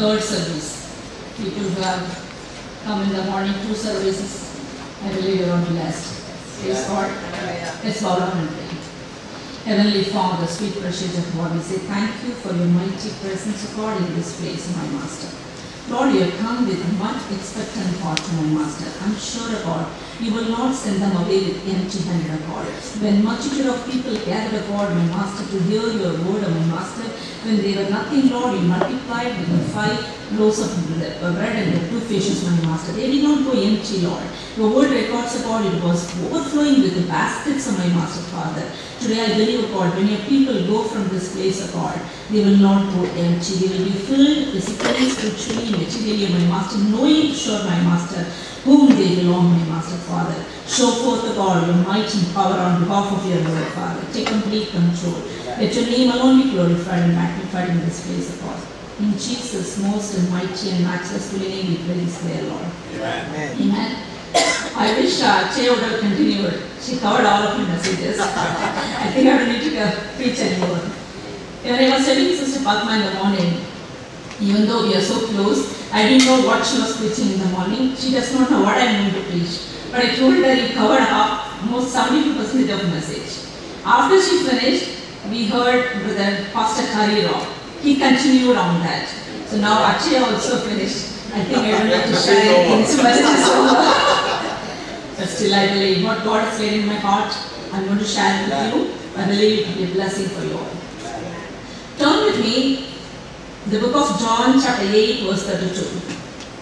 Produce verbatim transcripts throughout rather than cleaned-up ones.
third service. People who have come in the morning, two services, I believe you're on blessed. Praise God. Let's bow down and pray. Heavenly Father, sweet precious of God, we say thank you for your mighty presence of God in this place, my Master. Lord, you have come with much expectant heart, my Master. I'm sure, God, you will not send them away with empty-handed, God. When multitude of people gathered, God, my Master, to hear your word, my Master, when they were nothing, Lord, you multiplied with the five loaves of bread and the two fishes, my Master. They did not go empty, Lord. Your word records, God, it was overflowing with the baskets of my Master, Father. Today I believe, God, when your people go from this place, of God, they will not go empty. They will be filled physically, spiritually, materially, my Master, knowing, sure, my Master, whom they belong, my Master, Father. Show forth, O God, your might and power on behalf of your word, Father. Take complete control. Let your name alone be glorified and magnified in this place, O God. In Jesus' most and mighty and matchless holy name we praise there, Lord. Amen. Amen. I wish uh, Che would have continued. She covered all of her messages. I think I don't need to uh, preach anymore. When I was telling Sister Padma in the morning, even though we are so close, I didn't know what she was preaching in the morning. She does not know what I am going to preach. But I told her you covered half, almost seventy-two percent of the message. After she finished, we heard Brother Pastor Kariro. He continued on that. So now Akshay also finished. I think I don't have to share anything. So much is over. But still I believe what God has laid in my heart, I'm going to share with you. I believe it will be a blessing for you all. Turn with me, the book of John chapter eight verse thirty-two.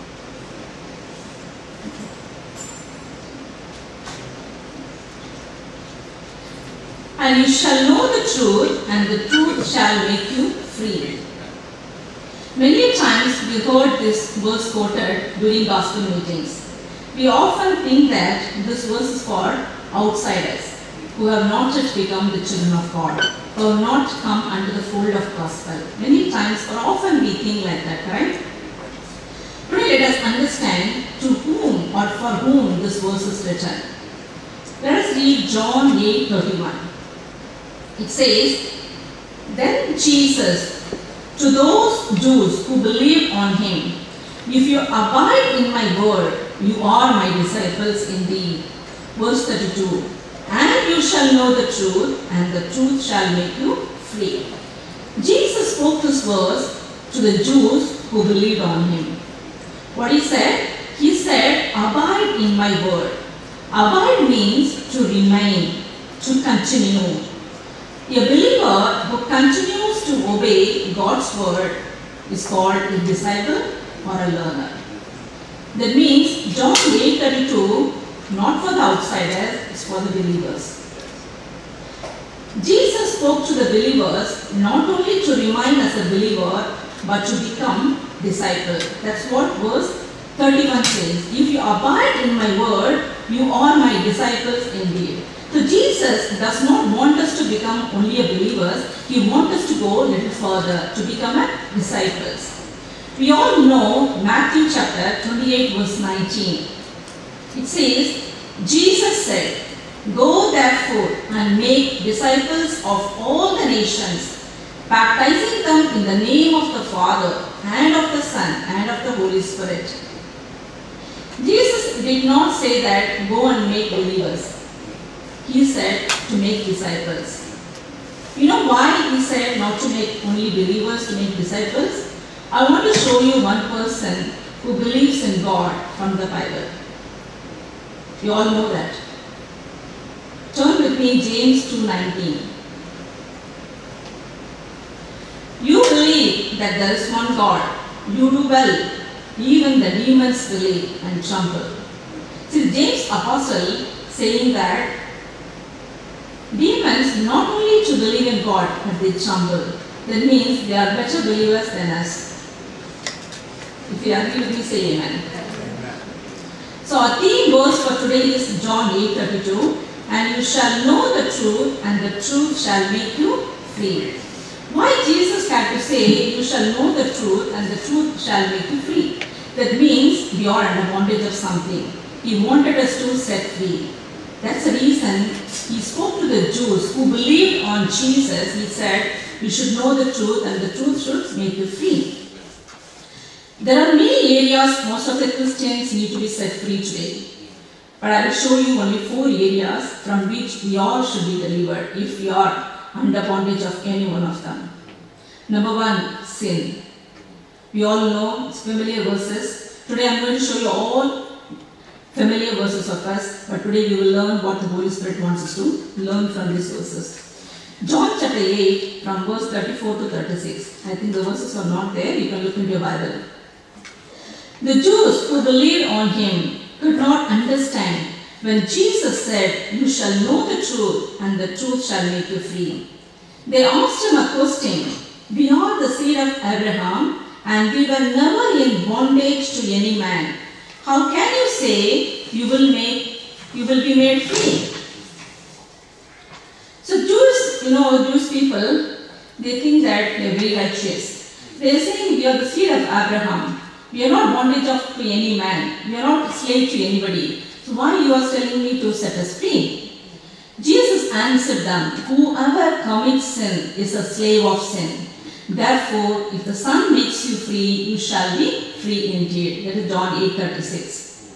And you shall know the truth, and the truth shall make you free. Many times we heard this verse quoted during gospel meetings. We often think that this verse is for outsiders who have not yet become the children of God, who have not come under the fold of gospel. Many times or often we think like that, correct? Today let us understand to whom or for whom this verse is written. Let us read John eight thirty-one. It says, then Jesus, to those Jews who believed on him, if you abide in my word, you are my disciples indeed. Verse thirty-two, and you shall know the truth, and the truth shall make you free. Jesus spoke this verse to the Jews who believed on him. What he said? He said, abide in my word. Abide means to remain, to continue. A believer who continues to obey God's word is called a disciple or a learner. That means John eight thirty-two, not for the outsiders, it's for the believers. Jesus spoke to the believers not only to remain as a believer, but to become disciples. That's what verse thirty-one says. If you abide in my word, you are my disciples indeed. So Jesus does not want us to become only a believers. He wants us to go a little further, to become a disciples. We all know Matthew chapter twenty-eight verse nineteen. It says, Jesus said, go therefore and make disciples of all the nations, baptizing them in the name of the Father and of the Son and of the Holy Spirit. Jesus did not say that go and make believers. He said to make disciples. You know why he said not to make only believers, to make disciples? I want to show you one person who believes in God from the Bible. You all know that. Turn with me James two nineteen. You believe that there is one God. You do well. Even the demons believe and tremble. See, James apostle saying that demons not only to believe in God, but they tremble. That means they are better believers than us. If you agree with me, say amen. Amen. So our theme verse for today is John eight thirty-two. And you shall know the truth, and the truth shall make you free. Why Jesus had to say, you shall know the truth, and the truth shall make you free? That means we are under bondage of something. He wanted us to set free. That's the reason he spoke to the Jews who believed on Jesus. He said, you should know the truth, and the truth should make you free. There are many areas most of the Christians need to be set free today. But I will show you only four areas from which we all should be delivered if we are under bondage of any one of them. Number one, sin. We all know familiar verses. Today I am going to show you all familiar verses of us, but today we will learn what the Holy Spirit wants us to learn from these verses. John chapter eight from verse thirty-four to thirty-six. I think the verses are not there. You can look into your Bible. The Jews who believed on him could not understand when Jesus said, "You shall know the truth, and the truth shall make you free." They asked him a question. "We are the seed of Abraham, and we were never in bondage to any man. How can you say you will make you will be made free?" So Jews, you know, Jewish people, they think that they are very righteous. They are saying we are the seed of Abraham. We are not bondage of to any man. We are not slave to anybody. So why you are telling me to set us free? Jesus answered them, "Whoever commits sin is a slave of sin. Therefore, if the Son makes you free, you shall be free indeed." That is John eight thirty-six.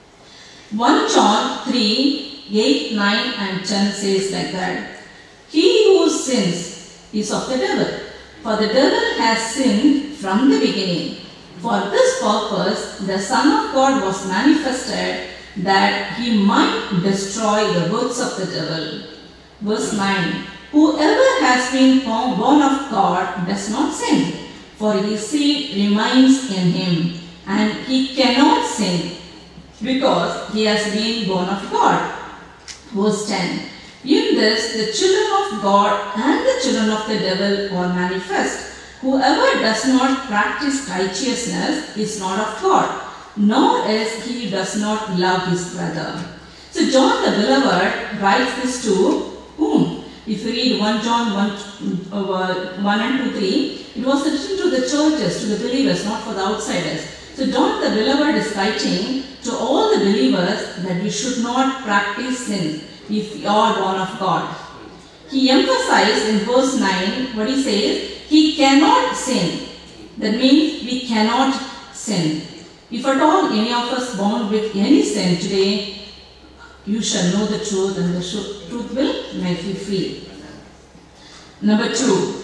First John three, eight, nine and ten says like that. "He who sins is of the devil, for the devil has sinned from the beginning. For this purpose the Son of God was manifested, that he might destroy the works of the devil." Verse nine. "Whoever has been born of God does not sin, for his seed remains in him, and he cannot sin, because he has been born of God." Verse ten. "In this the children of God and the children of the devil are manifest. Whoever does not practice righteousness is not of God, nor is he who does not love his brother." So John the Beloved writes this to whom? If you read First John one, uh, one and two, three, it was written to the churches, to the believers, not for the outsiders. So John the Beloved is writing to all the believers that we should not practice sin if we are born of God. He emphasized in verse nine, what he says, he cannot sin. That means we cannot sin. If at all any of us born with any sin today, you shall know the truth, and the truth will make you free. Number two,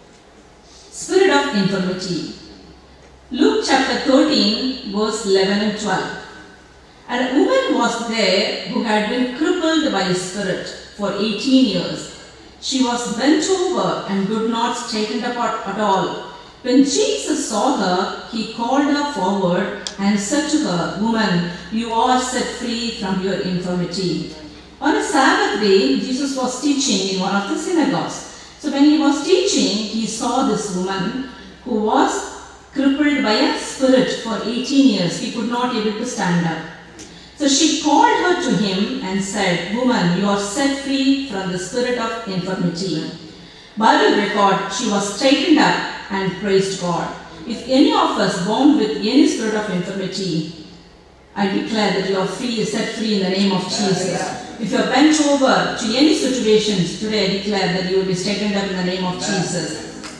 spirit of infirmity. Luke chapter thirteen, verse eleven and twelve. "And a woman was there who had been crippled by a spirit for eighteen years. She was bent over and could not straighten up at all. When Jesus saw her, he called her forward and said to her, 'Woman, you are set free from your infirmity.'" On a Sabbath day, Jesus was teaching in one of the synagogues. So when he was teaching, he saw this woman who was crippled by a spirit for eighteen years. He could not able to stand up. So she called her to him and said, "Woman, you are set free from the spirit of infirmity." Bible record, she was straightened up and praised God. If any of us born with any spirit of infirmity, I declare that you are free, set free in the name of Jesus. If you are bent over to any situations, today I declare that you will be straightened up in the name of Jesus.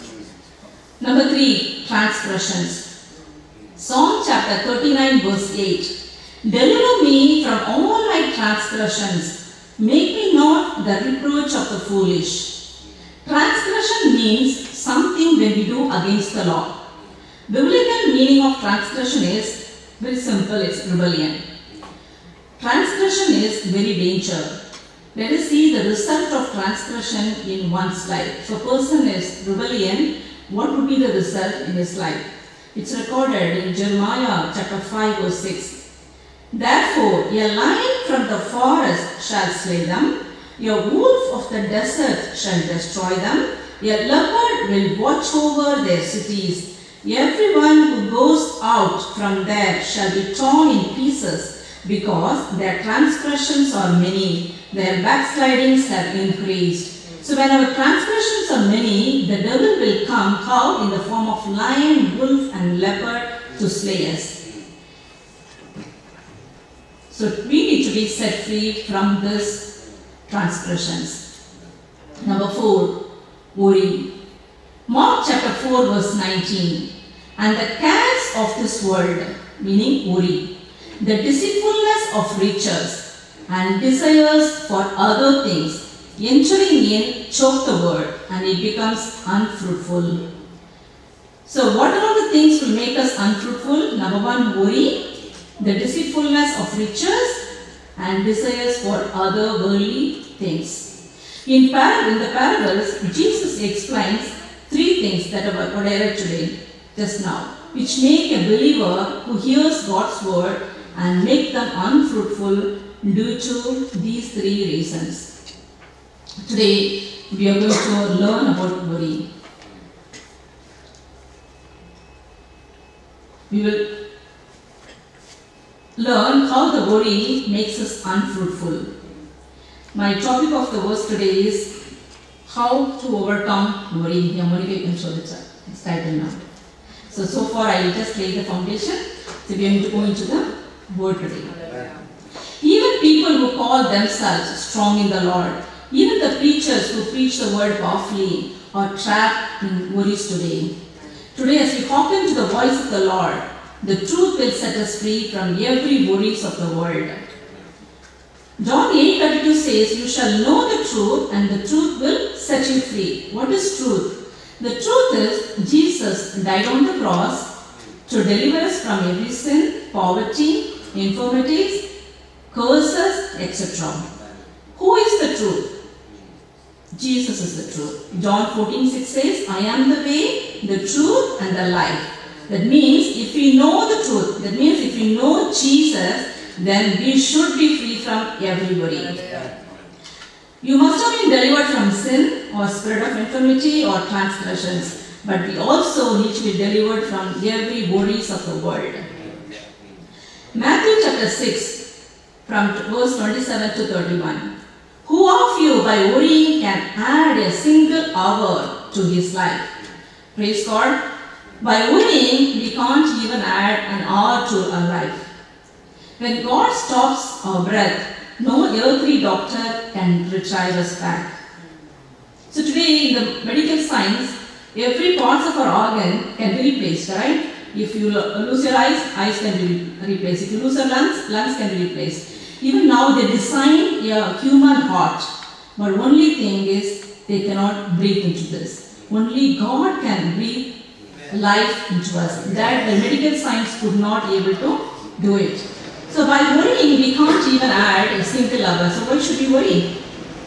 Number three, transgressions. Psalm chapter thirty-nine verse eight. "Deliver me from all my transgressions. Make me not the reproach of the foolish." Transgression means something when we do against the law. Biblical meaning of transgression is very simple, it's rebellion. Transgression is very danger. Let us see the result of transgression in one's life. If a person is rebellion, what would be the result in his life? It's recorded in Jeremiah chapter five verse six. "Therefore, a lion from the forest shall slay them, a wolf of the desert shall destroy them, a leopard will watch over their cities. Everyone who goes out from there shall be torn in pieces, because their transgressions are many, their backslidings have increased." So when our transgressions are many, the devil will come, how? In the form of lion, wolf and leopard to slay us. So we need to be set free from these transgressions. Number four, worry. Mark chapter four verse nineteen. "And the cares of this world, meaning worry, the deceitfulness of riches and desires for other things, entering in, choke the word and it becomes unfruitful. So what are the things will make us unfruitful? Number one, worry, the deceitfulness of riches and desires for other worldly things. In, par in the parables, Jesus explains three things that are what I read today, just now, which make a believer who hears God's word and make them unfruitful due to these three reasons. Today, we are going to learn about worry. We will learn how the worry makes us unfruitful. My topic of the verse today is how to overcome worry. Yeah, worry we can show the chart. It's titled now. So, so far I will just lay the foundation. So we are going to go into the word today. Even people who call themselves strong in the Lord, even the preachers who preach the word powerfully, are trapped in worries today. Today, as we hearken to the voice of the Lord, the truth will set us free from every worries of the world. John eight thirty-two says, "You shall know the truth, and the truth will set you free." What is truth? The truth is, Jesus died on the cross to deliver us from every sin, poverty, infirmities, curses, et cetera. Who is the truth? Jesus is the truth. John fourteen six says, "I am the way, the truth, and the life." That means if we know the truth, that means if we know Jesus, then we should be free from every worry. You must have been delivered from sin or spirit of infirmity or transgressions, but we also need to be delivered from every worries of the world. Matthew chapter six, from verse twenty-seven to thirty-one. Who of you by worrying can add a single hour to his life? Praise God. By worrying, we can't even add an hour to our life. When God stops our breath, no earthly doctor can retrieve us back. So today in the medical science, every part of our organ can be replaced, right? If you lose your eyes, eyes can be replaced. If you lose your lungs, lungs can be replaced. Even now they design a human heart, but only thing is they cannot breathe into this. Only God can breathe life into us. That the medical science could not be able to do it. So by worrying, we can't even add a single hour. So why should we worry?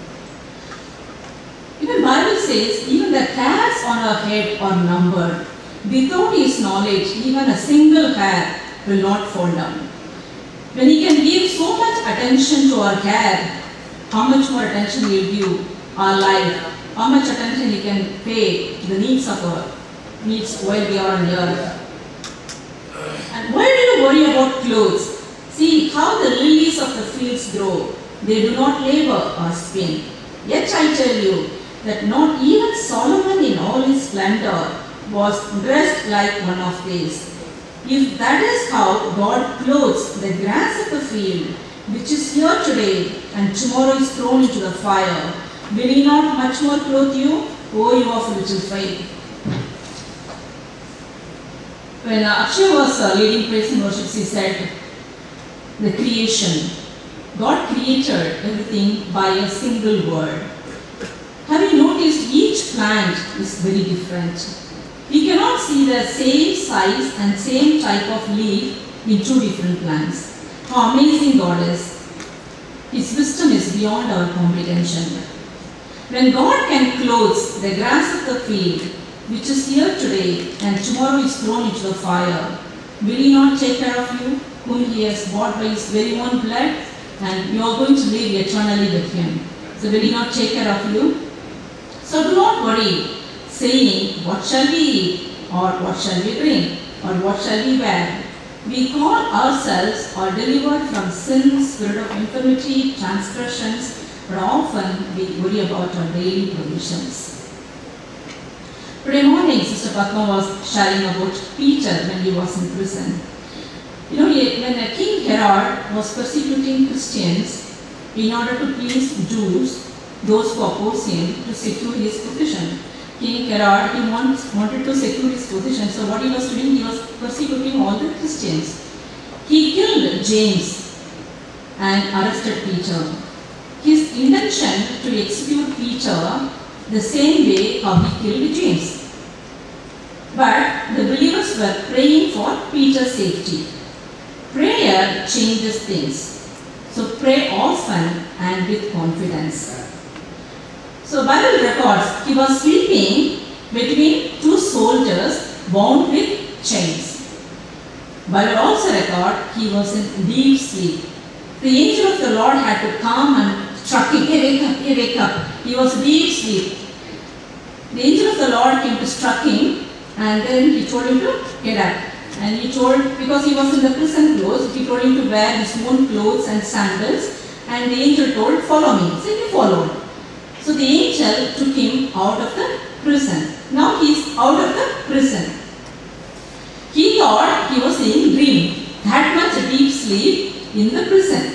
Even Bible says, even the hairs on our head are numbered. Without His knowledge, even a single hair will not fall down. When He can give so much attention to our hair, how much more attention He will give our life? How much attention He can pay to the needs of our needs while we are on the earth? And why do you worry about clothes? See how the lilies of the fields grow. They do not labor or spin. Yet I tell you that not even Solomon in all his splendor was dressed like one of these. If that is how God clothes the grass of the field, which is here today and tomorrow is thrown into the fire, will He not much more clothe you, O you of little faith? When Akshay was uh, leading praise and worship, he said, the creation. God created everything by a single word. Have you noticed each plant is very different? We cannot see the same size and same type of leaf in two different plants. How amazing God is. His wisdom is beyond our comprehension. When God can clothe the grass of the field, which is here today and tomorrow is thrown into the fire, will He not take care of you, whom He has bought by His very own blood, and you are going to live eternally with Him? So will He not take care of you? So do not worry, saying, what shall we eat, or what shall we drink, or what shall we wear? We call ourselves are delivered from sin, spirit of infirmity, transgressions, but often we worry about our daily provisions. Today morning, Sister Padma was sharing about Peter when he was in prison. You know, when King Herod was persecuting Christians in order to please Jews, those who oppose him, to secure his position, King Herod, he wants, wanted to secure his position. So what he was doing, he was persecuting all the Christians. He killed James and arrested Peter. His intention to execute Peter the same way how he killed James. But the believers were praying for Peter's safety. Prayer changes things. So pray often and with confidence. So Bible records he was sleeping between two soldiers bound with chains. Bible also records he was in deep sleep. The angel of the Lord had to come and struck him. Hey, wake up, hey, wake up. He was deep sleep. The angel of the Lord came to struck him, and then he told him to get up. And he told, because he was in the prison clothes, he told him to wear his own clothes and sandals. And the angel told, follow me. So he followed. So the angel took him out of the prison. Now he is out of the prison. He thought he was in dream. That much deep sleep in the prison.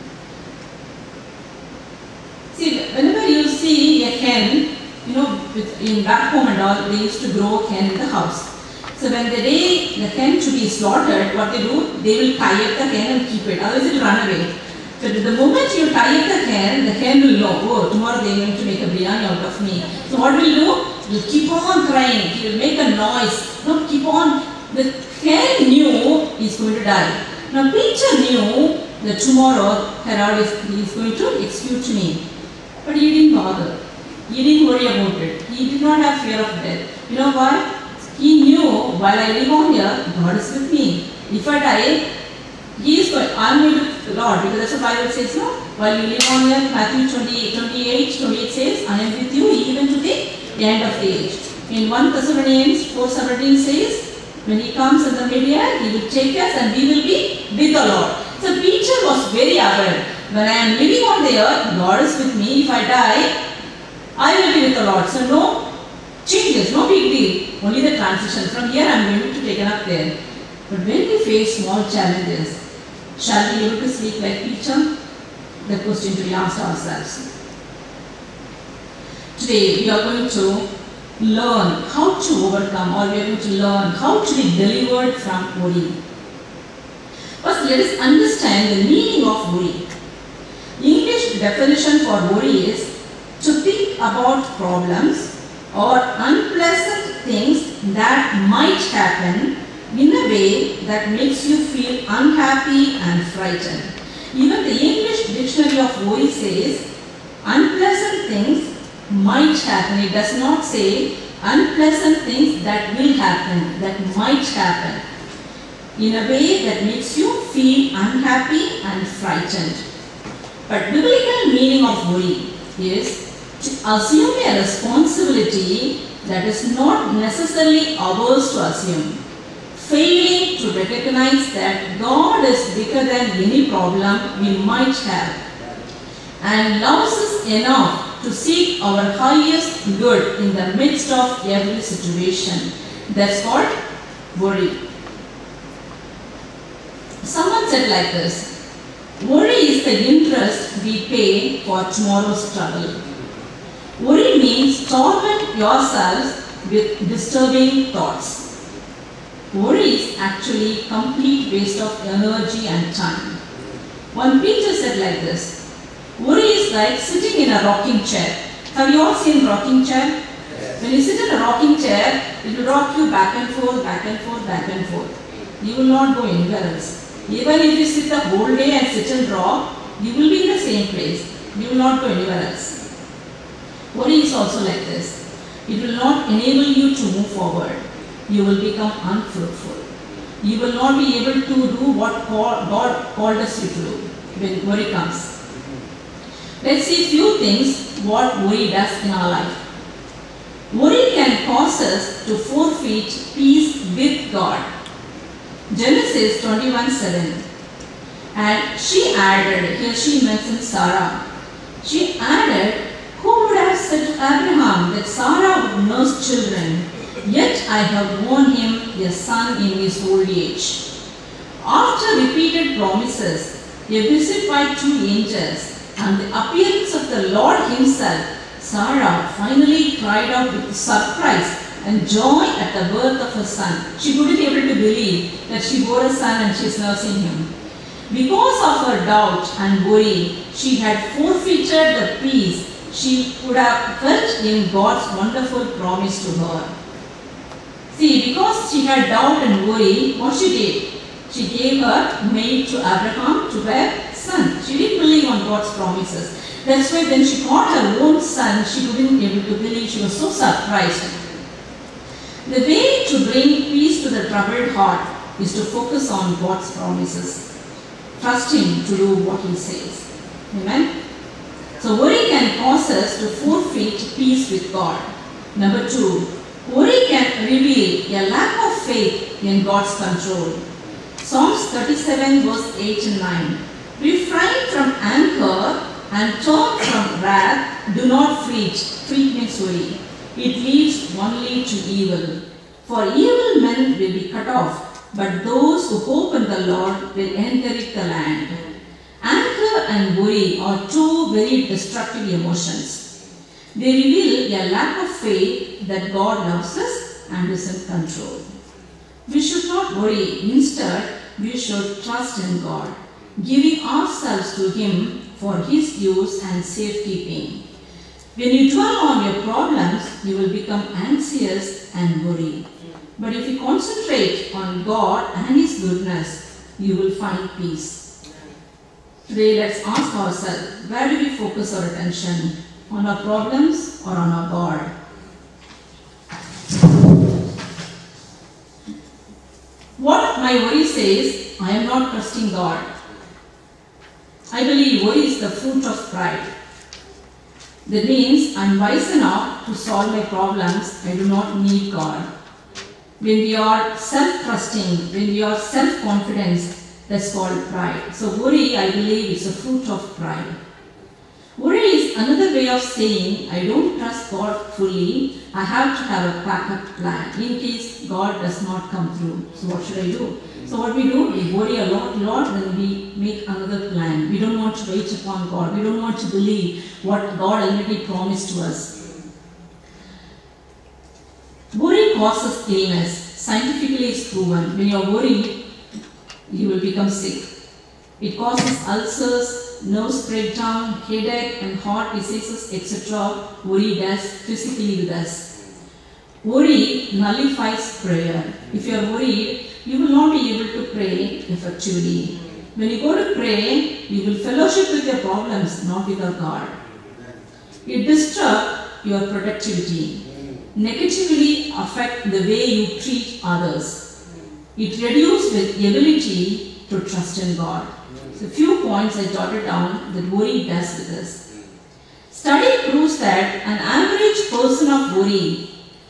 See, whenever you see a hen, you know, with, in back home and all, they used to grow hen in the house. So when the day the hen should be slaughtered, what they do, they will tie up the hen and keep it, otherwise it will run away. So the moment you tie up the hen, the hen will know, oh, tomorrow they are going to make a biryani out of me. So what will you do? You keep on crying, you will make a noise. No, keep on. The hen knew he is going to die. Now Peter knew that tomorrow Herod is, he is going to execute me. But he didn't bother. He didn't worry about it. He did not have fear of death. You know why? He knew while I live on here, God is with me. If I die, He is going, I am going with the Lord, because that's what the Bible says, no? While you live on here, Matthew twenty-eight, twenty-eight, twenty-eight says, I am with you even to the end of the age. In First Thessalonians four seventeen says, when He comes in the mid-year, He will take us and we will be with the Lord. So Peter was very aware. When I am living on the earth, God is with me. If I die, I will be with the Lord. So no changes, no big deal. Only the transition. From here I am going to take up there. But when we face small challenges, shall we be able to sleep like Peter? The question to be asked ourselves. Today we are going to learn how to overcome, or we are going to learn how to be delivered from worry. First, let us understand the meaning of worry. English definition for worry is to think about problems or unpleasant things that might happen in a way that makes you feel unhappy and frightened. Even the English dictionary of worry says unpleasant things might happen. It does not say unpleasant things that will happen, that might happen, in a way that makes you feel unhappy and frightened. But biblical meaning of worry is to assume a responsibility that is not necessarily ours to assume. Failing to recognize that God is bigger than any problem we might have and loves us enough to seek our highest good in the midst of every situation. That's called worry. Someone said like this, worry is the interest we pay for tomorrow's struggle. Worry means torment yourselves with disturbing thoughts. Worry is actually complete waste of energy and time. One preacher said like this, worry is like sitting in a rocking chair. Have you all seen rocking chair? Yes. When you sit in a rocking chair, it will rock you back and forth, back and forth, back and forth. You will not go anywhere else. Even if you sit the whole day and sit and rock, you will be in the same place. You will not go anywhere else. Worry is also like this. It will not enable you to move forward. You will become unfruitful. You will not be able to do what God called us to do when worry comes. Let's see a few things what worry does in our life. Worry can cause us to forfeit peace with God. Genesis twenty-one seven. And she added, here she mentions Sarah. She added, who would have said to Abraham that Sarah would nurse children? Yet I have borne him a son in his old age. After repeated promises, a visit by two angels, and the appearance of the Lord himself, Sarah finally cried out with surprise and joy at the birth of her son. She couldn't be able to believe that she bore a son and she is nursing him. Because of her doubt and worry, she had forfeited the peace she would have felt in God's wonderful promise to her. See, because she had doubt and worry, what she did? She gave her maid to Abraham to bear son. She didn't believe on God's promises. That's why when she got her own son, she couldn't be able to believe. She was so surprised. The way to bring peace to the troubled heart is to focus on God's promises. Trust Him to do what He says. Amen? So worry can cause us to forfeit peace with God. Number two, worry can reveal a lack of faith in God's control. Psalms thirty-seven verse eight and nine. Refrain from anger and turn from wrath. Do not fret. Fret means worry. It leads only to evil. For evil men will be cut off, but those who hope in the Lord will inherit the land. Anger and worry are two very destructive emotions. They reveal a lack of faith that God loves us and is in control. We should not worry. Instead, we should trust in God, giving ourselves to Him for His use and safekeeping. When you dwell on your problems, you will become anxious and worry. But if you concentrate on God and His goodness, you will find peace. Today, let's ask ourselves, where do we focus our attention? On our problems or on our God? What my worry says, I am not trusting God. I believe worry is the fruit of pride. That means I am wise enough to solve my problems. I do not need God. When we are self-trusting, when we are self-confidence, that's called pride. So worry, I believe, is a fruit of pride. Worry is another way of saying, I don't trust God fully. I have to have a backup plan in case God does not come through. So what should I do? So what we do, we worry a lot, lot, then we make another plan. We don't want to wait upon God. We don't want to believe what God already promised to us. Worry causes illness. Scientifically it's proven. When you are worried, you will become sick. It causes ulcers, nerve breakdown, headache and heart diseases, et cetera. Worry does physically with us. Worry nullifies prayer. If you are worried, you will not be able to pray effectively. When you go to pray, you will fellowship with your problems, not with your God. It disrupts your productivity. Negatively affect the way you treat others. It reduces the ability to trust in God. So a few points I jotted down that worry does with us. Study proves that an average person of worry,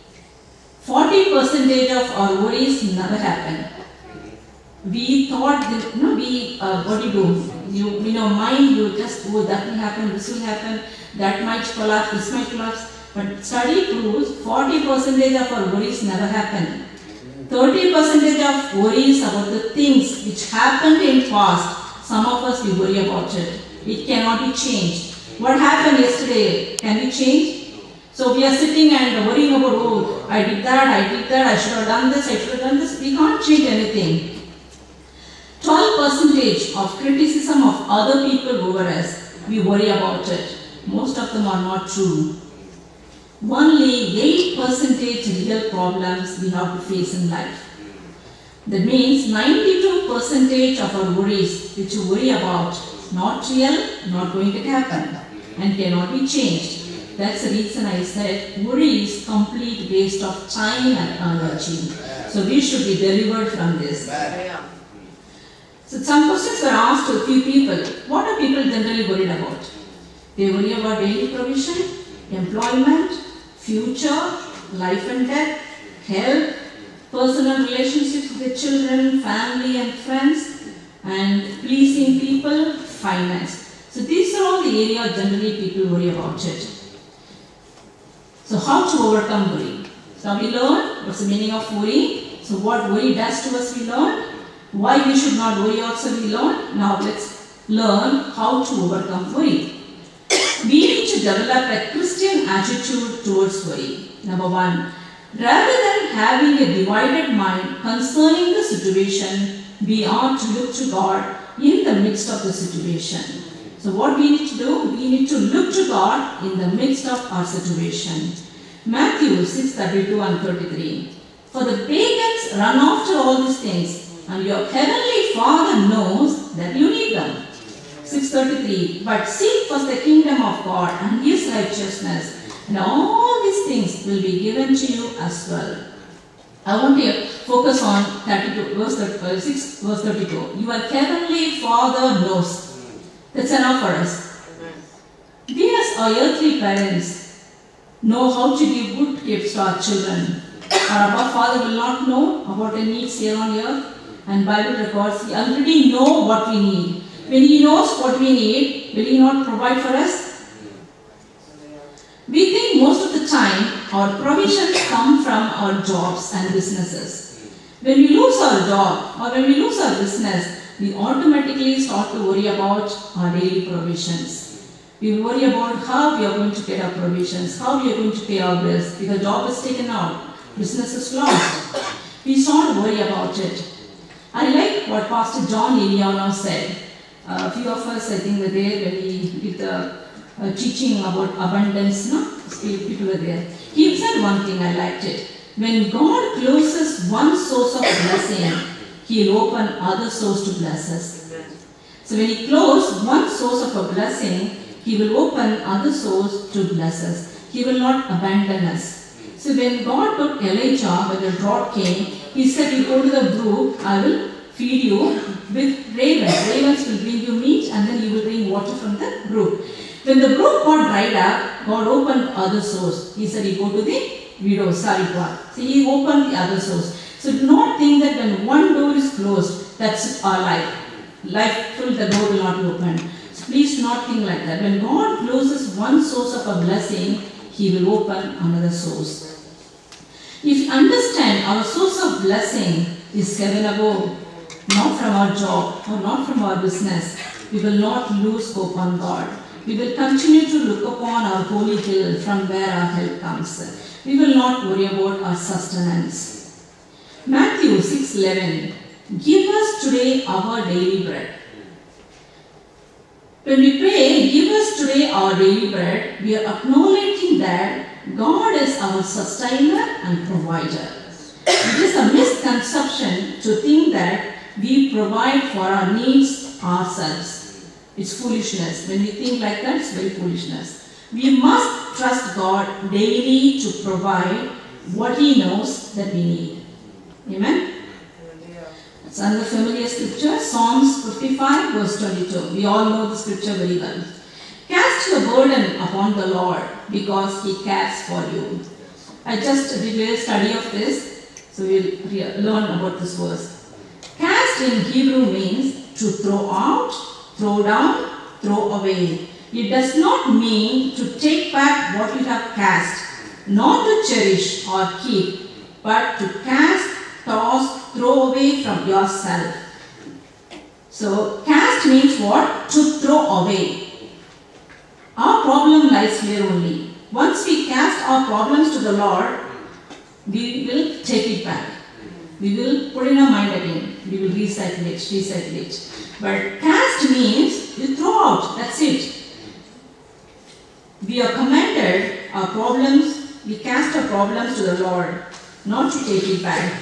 forty percent of our worries never happen. We thought that, you know, we, uh, what do you do? You, in your mind, you just, oh, that will happen, this will happen, that might collapse, this might collapse. But study proves forty percent of our worries never happen. thirty percent of worries about the things which happened in past. Some of us, we worry about it. It cannot be changed. What happened yesterday, can be changed? So we are sitting and worrying about, oh, I did that, I did that, I should have done this, I should have done this. We can't change anything. twelve percent of criticism of other people over us, we worry about it. Most of them are not true. Only eight percent real problems we have to face in life. That means ninety-two percent of our worries which you worry about, not real, not going to happen and cannot be changed. That's the reason I said worry is complete waste of time and energy. So we should be delivered from this. So some questions were asked to a few people. What are people generally worried about? They worry about daily provision, employment, future, life and death, health, personal relationships with children, family and friends, and pleasing people, finance. So these are all the areas generally people worry about it. So how to overcome worry? So we learned what's the meaning of worry. So what worry does to us we learned. Why we should not worry also we learned. Now let's learn how to overcome worry. We need to develop a Christian attitude towards worry. Number one, rather than having a divided mind concerning the situation, we ought to look to God in the midst of the situation. So what we need to do? We need to look to God in the midst of our situation. Matthew six thirty-two and thirty-three. For the pagans run after all these things, and your heavenly Father knows that you need them. six thirty-three. But seek first the kingdom of God and His righteousness, and all these things will be given to you as well. I want to focus on thirty-two, verse thirty, six, verse thirty-two. Your heavenly Father knows. That's enough for us. We as our earthly parents know how to give good gifts to our children. Our Abba Father will not know about our needs here on earth, and Bible records He already knows what we need. When He knows what we need, will He not provide for us? We think most of the time our provisions come from our jobs and businesses. When we lose our job or when we lose our business, we automatically start to worry about our daily provisions. We worry about how we are going to get our provisions, how we are going to pay our bills, because job is taken out, business is lost. We start to worry about it. I like what Pastor John Eliano said. Uh, a few of us, I think, were there when he did the uh, teaching about abundance. No? People were there. He said one thing, I liked it. When God closes one source of blessing, He will open other source to bless us. So when He closes one source of a blessing, He will open other source to bless us. He will not abandon us. So when God took Elijah, when the drought came, He said, you go to the brook, I will feed you with ravens. Ravens will bring you meat, and then you will bring water from the brook. When the brook got dried up, God opened other source. He said, you go to the widow, Saripah. So He opened the other source. So do not think that when one door is closed, that's our life. Life full, the door will not be opened. So please do not think like that. When God closes one source of a blessing, He will open another source. If you understand our source of blessing is heaven above, not from our job or not from our business, we will not lose hope on God. We will continue to look upon our holy hill from where our help comes. We will not worry about our sustenance. Matthew six eleven. Give us today our daily bread. When we pray, give us today our daily bread, we are acknowledging that God is our sustainer and provider. It is a misconception to think that we provide for our needs ourselves. It's foolishness. When we think like that, it's very foolishness. We must trust God daily to provide what He knows that we need. Amen? It's another familiar scripture, Psalms fifty-five verse twenty-two. We all know the scripture very well. Cast your burden upon the Lord because He cares for you. I just did a study of this, so we'll learn about this verse. Cast in Hebrew means to throw out, throw down, throw away. It does not mean to take back what you have cast, not to cherish or keep, but to cast, toss, throw away from yourself. So, cast means what? To throw away. Our problem lies here only. Once we cast our problems to the Lord, we will take it back. We will put in our mind again. We will recycle it, recycle it. But cast means you throw out. That's it. We are commanded our problems, we cast our problems to the Lord, not to take it back.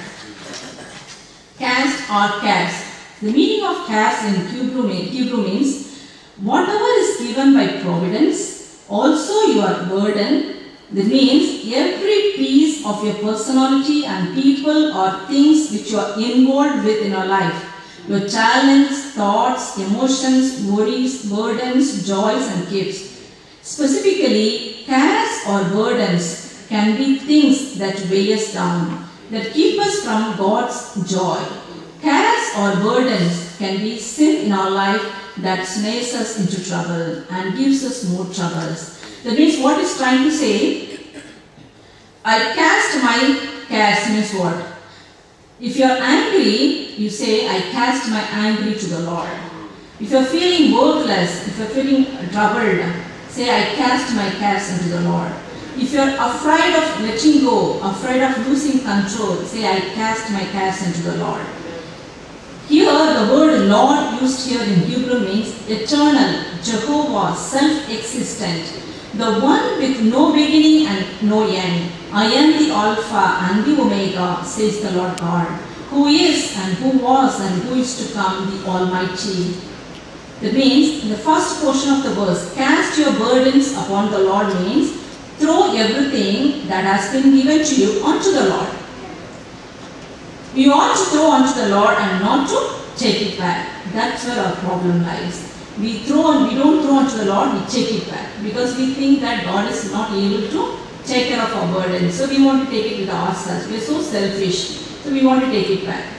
Cast or cast. The meaning of cast in Hebrew, Hebrew means whatever is given by providence, also your burden. That means every piece of your personality and people or things which you are involved with in your life. Your talents, thoughts, emotions, worries, burdens, joys and gifts. Specifically, cares or burdens can be things that weigh us down, that keep us from God's joy. Cares or burdens can be sin in our life that snares us into trouble and gives us more troubles. That means what it's trying to say, I cast my cares means what? If you are angry, you say, I cast my anger to the Lord. If you are feeling worthless, if you are feeling troubled, say, I cast my cares into the Lord. If you are afraid of letting go, afraid of losing control, say, I cast my cares into the Lord. Here, the word Lord used here in Hebrew means eternal, Jehovah, self-existent, the one with no beginning and no end. I am the Alpha and the Omega, says the Lord God, who is and who was and who is to come, the Almighty. That means, in the first portion of the verse, cast your burdens upon the Lord means, throw everything that has been given to you onto the Lord. You ought to throw onto the Lord and not to take it back. That's where our problem lies. We throw and we don't throw onto the Lord, we take it back. Because we think that God is not able to take care of our burden. So we want to take it with ourselves. We are so selfish. So we want to take it back.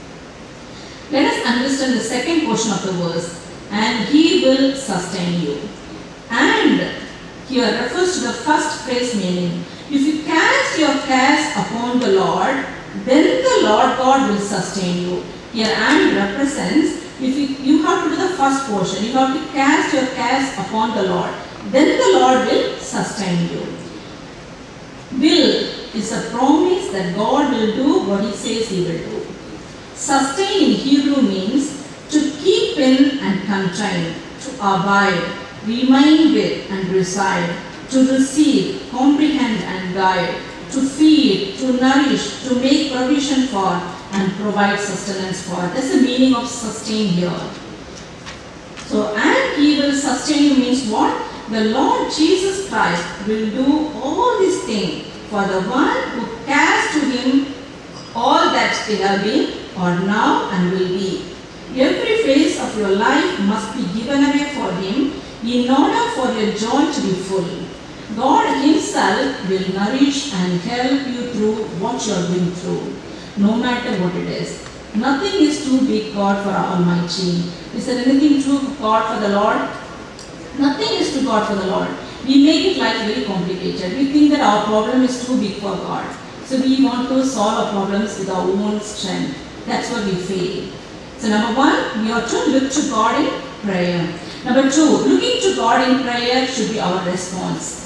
Let us understand the second portion of the verse. And He will sustain you. And here refers to the first phrase meaning. If you cast your cares upon the Lord, then the Lord God will sustain you. Here and represents, if you, you have to do the first portion, you have to cast your cares upon the Lord. Then the Lord will sustain you. Will is a promise that God will do what He says He will do. Sustain in Hebrew means to keep in and contain, to abide, remain with and reside, to receive, comprehend and guide, to feed, to nourish, to make provision for and provide sustenance for. That's the meaning of sustain here. So, and He will sustain you means what? The Lord Jesus Christ will do all these things for the one who cares to Him all that they have been or now and will be. Every phase of your life must be given away for Him in order for your joy to be full. God Himself will nourish and help you through what you are going through, no matter what it is. Nothing is too big, God, for our Almighty. Is there anything too God for the Lord? Nothing is too God for the Lord. We make it life very complicated. We think that our problem is too big for God. So we want to solve our problems with our own strength. That's what we fail. So number one, we ought to look to God in prayer. Number two, looking to God in prayer should be our response.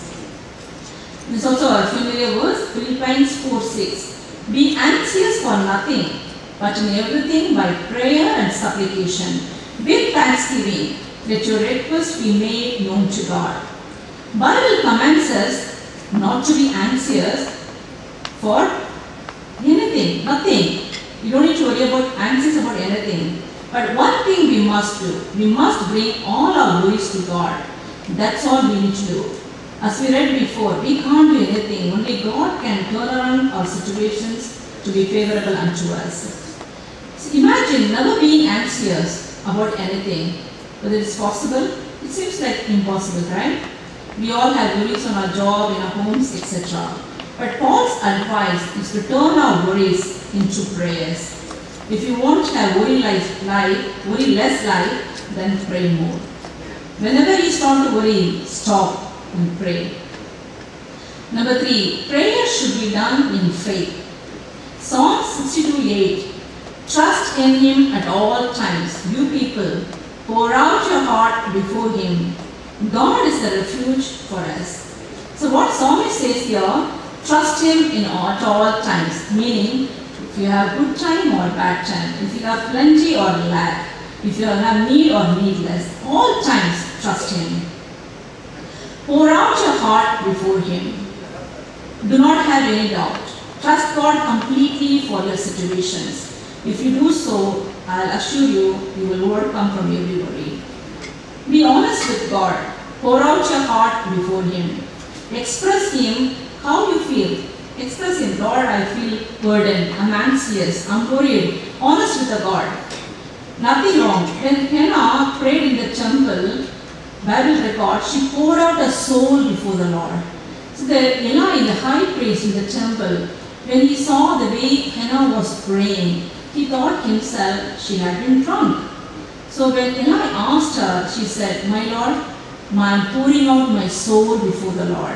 This is also a familiar verse, Philippians four six. Be anxious for nothing, but in everything by prayer and supplication, with thanksgiving, let your request be made known to God. Bible commands us not to be anxious for anything, nothing. You don't need to worry about anxious about anything. But one thing we must do, we must bring all our worries to God. That's all we need to do. As we read before, we can't do anything. Only God can turn around our situations to be favorable unto us. So imagine never being anxious about anything. Whether it's possible, it seems like impossible, right? We all have worries on our job, in our homes, et cetera. But Paul's advice is to turn our worries into prayers. If you want to have worry life, life, worry less life, then pray more. Whenever you start to worry, stop and pray. Number three, prayer should be done in faith. Psalm sixty-two eight. Trust in Him at all times, you people. Pour out your heart before Him. God is the refuge for us. So what psalmist says here, trust Him in all, at all times, meaning if you have good time or bad time, if you have plenty or lack, if you have need or needless, all times trust Him. Pour out your heart before Him. Do not have any doubt. Trust God completely for your situations. If you do so, I'll assure you, you will overcome from every worry. Be honest with God. Pour out your heart before Him. Express Him how you feel. Express Him, Lord, I feel burdened, I'm anxious, I'm worried. Honest with the God. Nothing wrong. When Hannah prayed in the temple, Bible record, she poured out her soul before the Lord. So the Eli, the high priest in the temple, when he saw the way Hannah was praying, he thought himself she had been drunk. So when Eli asked her, she said, my Lord, I am pouring out my soul before the Lord.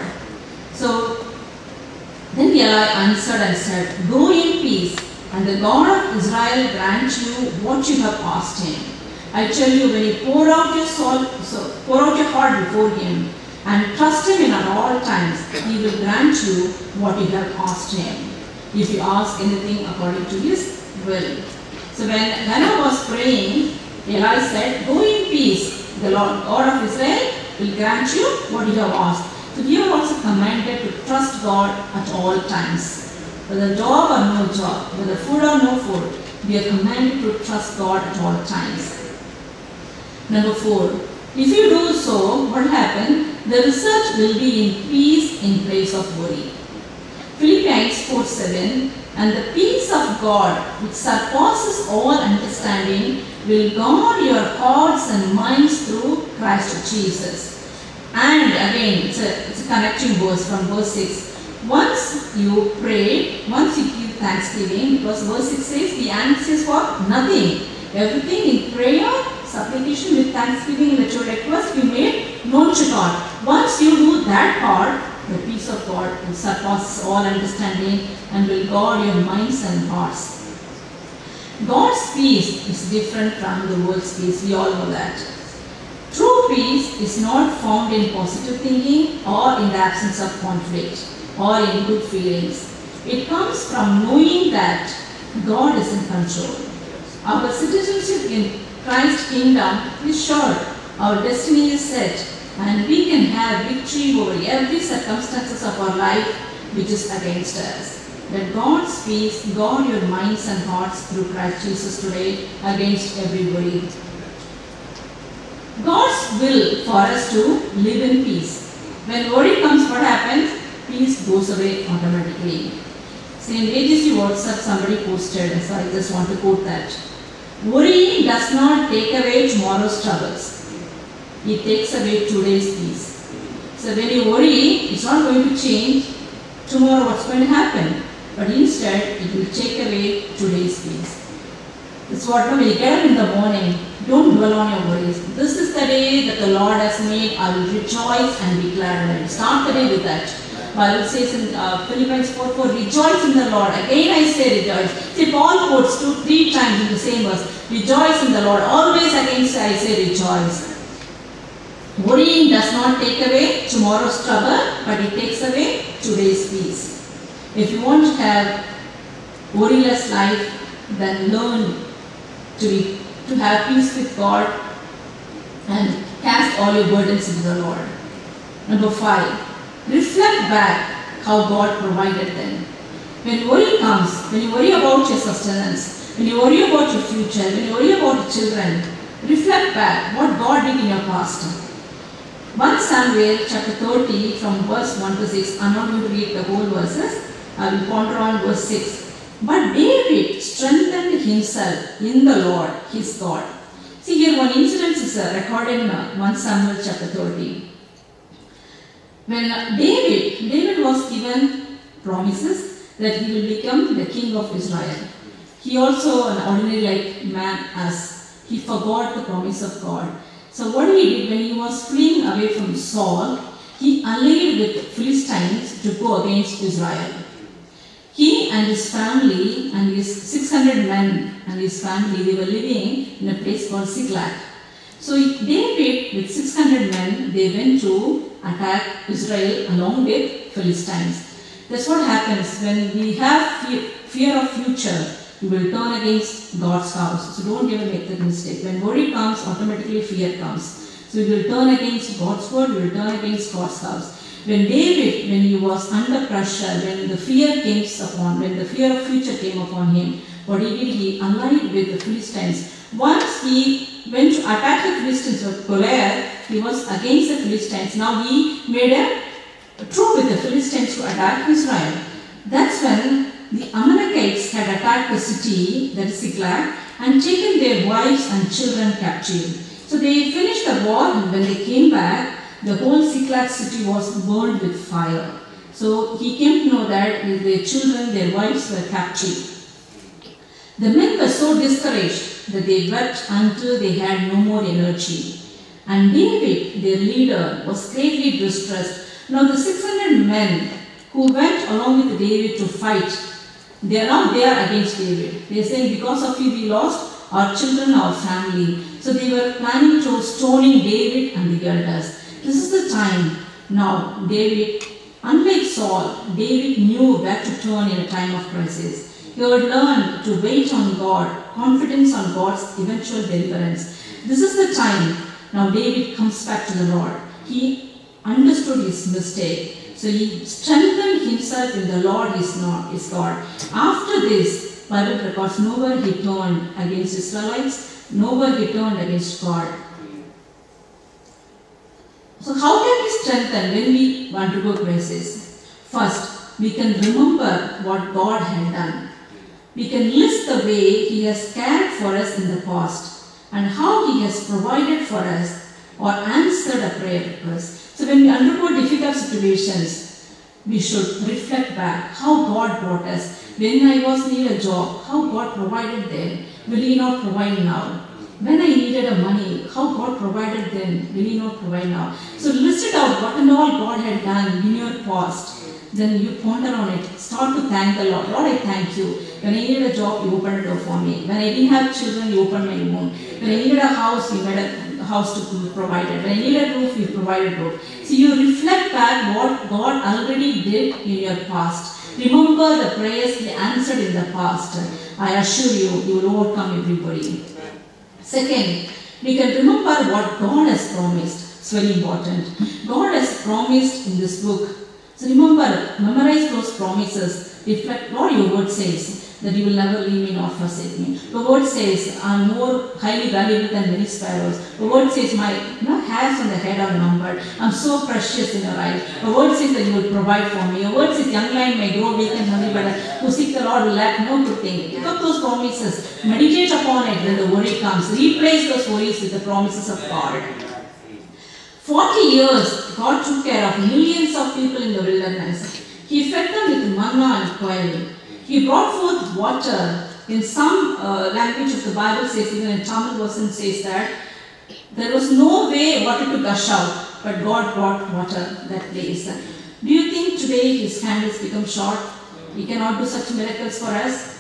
So then Eli answered and said, go in peace, and the God of Israel grant you what you have asked Him. I tell you, when you pour out your soul, so pour out your heart before Him, and trust him in at all times, he will grant you what you have asked him. If you ask anything according to his will. So when Hannah was praying, Eli said, go in peace. The Lord God of Israel will grant you what you have asked. So we are also commanded to trust God at all times. Whether job or no job, whether food or no food, we are commanded to trust God at all times. Number four, if you do so, what will happen? The result will be in peace in place of worry. Philippians four seven, and the peace of God, which surpasses all understanding, will guard your hearts and minds through Christ Jesus. And again, it's a, it's a connecting verse from verse six. Once you pray, once you give thanksgiving, because verse six says, be anxious for nothing. Everything in prayer, supplication with thanksgiving, let your request be made known to God. Once you do that part, the peace of God will surpass all understanding and will guard your minds and hearts. God's peace is different from the world's peace. We all know that. True peace is not found in positive thinking or in the absence of conflict or in good feelings. It comes from knowing that God is in control. Our citizenship in Christ's kingdom is sure. Our destiny is set. And we can have victory over every circumstances of our life which is against us. Let God's peace guard your minds and hearts through Christ Jesus today against every worry. God's will for us to live in peace. When worry comes, what happens? Peace goes away automatically. See, in A G C WhatsApp somebody posted, so I just want to quote that. Worry does not take away tomorrow's troubles. It takes away today's peace. So when you worry, it's not going to change tomorrow what's going to happen. But instead, it will take away today's peace. That's what when you get up in the morning, don't dwell on your worries. This is the day that the Lord has made. I will rejoice and be glad in it. Start the day with that. Bible says in uh, Philippians four four, rejoice in the Lord. Again I say rejoice. See, Paul quotes two, three times in the same verse. Rejoice in the Lord. Always again I say rejoice. Worrying does not take away tomorrow's trouble, but it takes away today's peace. If you want to have worryless life, then learn to, be, to have peace with God and cast all your burdens into the Lord. Number five, reflect back how God provided them. When worry comes, when you worry about your sustenance, when you worry about your future, when you worry about your children, reflect back what God did in your past. First Samuel chapter thirty from verse one to six. I am not going to read the whole verses. I will ponder on verse six. But David strengthened himself in the Lord, his God. See here one incident is recorded in First Samuel chapter thirty. When David, David was given promises that he will become the king of Israel. He also, an ordinary like man as he forgot the promise of God. So what he did when he was fleeing away from Saul, he allied with Philistines to go against Israel. He and his family and his six hundred men and his family, they were living in a place called Ziklag. So David with six hundred men, they went to attack Israel along with Philistines. That's what happens when we have fear, fear of future. You will turn against God's house. So don't ever make that mistake. When worry comes, automatically fear comes. So you will turn against God's word, you will turn against God's house. When David, when he was under pressure, when the fear came upon, when the fear of future came upon him, what he did, he allied with the Philistines. Once he went to attack the Philistines with Goliath, he was against the Philistines. Now he made a troop with the Philistines to attack Israel. That's when the Amalekites had attacked the city, that is Ziklag, and taken their wives and children captive. So they finished the war, and when they came back, the whole Ziklag city was burned with fire. So he came to know that their children, their wives were captive. The men were so discouraged that they wept until they had no more energy. And David, their leader, was greatly distressed. Now the six hundred men who went along with David to fight, they are not there against David. They are saying, because of you we lost our children, our family. So they were planning to stoning David and the elders. This is the time Now, David, unlike Saul, David knew where to turn in a time of crisis. He would learn to wait on God, confidence on God's eventual deliverance. This is the time. Now David comes back to the Lord. He understood his mistake. So he strengthened himself in the Lord is not is God. After this, Bible records, nowhere he turned against Israelites, nowhere he turned against God. So how can we strengthen when we want to go crisis? First, we can remember what God had done. We can list the way He has cared for us in the past and how He has provided for us or answered a prayer request. So when we undergo difficult situations, we should reflect back how God brought us. When I was near a job, how God provided then, will He not provide now? When I needed a money, how God provided then, will He not provide now? So list it out, what and all God had done in your past. Then you ponder on it. Start to thank the Lord. Lord, I thank you. When I needed a job, you opened a door for me. When I didn't have children, you opened my womb. When I needed a house, you made a house to be provided. When I needed a roof, you provided a roof. So you reflect back what God already did in your past. Remember the prayers He answered in the past. I assure you, you will overcome everybody. Second, we can remember what God has promised. It's very important. God has promised in this book. So remember, memorize those promises. Reflect what your word says, that you will never leave me nor forsake me. The word says, I am more highly valuable than many sparrows. The word says, my you know, hairs on the head are numbered. I am so precious in your eyes. The word says that you will provide for me. The word says, young lion may grow weak and hungry, but who seek the Lord will lack no good thing. Pick up those promises. Meditate upon it when the worry comes. Replace those worries with the promises of God. Forty years, God took care of millions of people in the wilderness. He fed them with manna and quail. He brought forth water. In some uh, language of the Bible says, even in Tamil version says that there was no way water to gush out, but God brought water that place. Do you think today His hand has become short? He cannot do such miracles for us?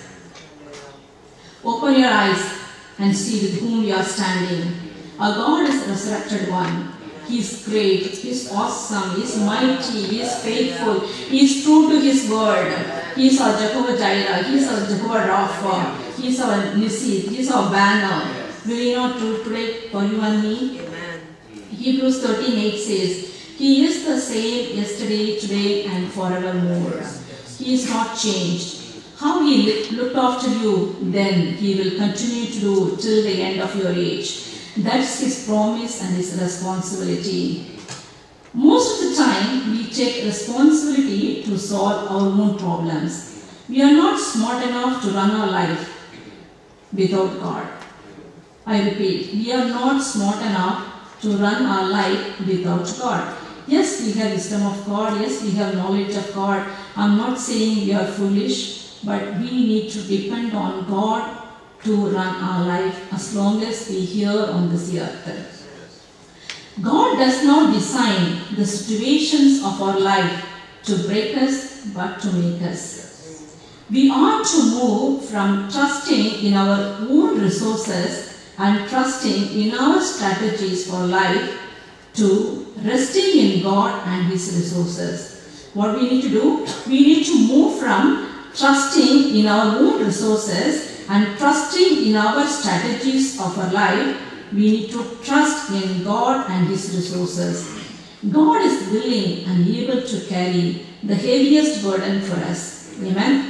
Open your eyes and see with whom you are standing. Our God is the resurrected one. He is great, He is awesome, He is mighty, He is faithful, He is true to His word. He is our Jehovah Jireh, He is our Jehovah Rapha, He is our Nissi, He is our banner. Will He not do today for you and me? Amen. Hebrews thirteen eight says, He is the same yesterday, today and forevermore. He is not changed. How He looked after you then, He will continue to do till the end of your age. That's His promise and His responsibility. Most of the time, we take responsibility to solve our own problems. We are not smart enough to run our life without God. I repeat, we are not smart enough to run our life without God. Yes, we have wisdom of God. Yes, we have knowledge of God. I'm not saying we are foolish, but we need to depend on God to run our life as long as we here on this earth. God does not design the situations of our life to break us but to make us. We are to move from trusting in our own resources and trusting in our strategies for life to resting in God and His resources. What we need to do? We need to move from trusting in our own resources and trusting in our strategies of our life. We need to trust in God and His resources. God is willing and able to carry the heaviest burden for us. Amen.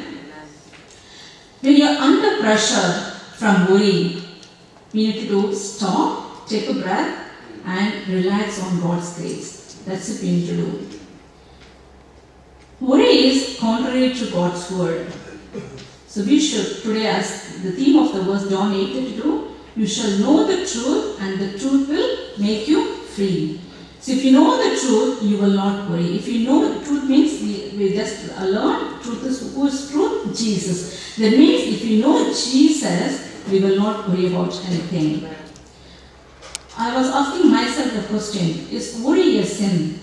When you are under pressure from worry, we need to do stop, take a breath and relax on God's grace. That's what we need to do. Worry is contrary to God's word. So we should, today as the theme of the verse John eight thirty-two, you shall know the truth and the truth will make you free. So if you know the truth, you will not worry. If you know the truth means we, we just learn truth is who is truth? Jesus. That means if you know Jesus, we will not worry about anything. I was asking myself the question, is worry a sin?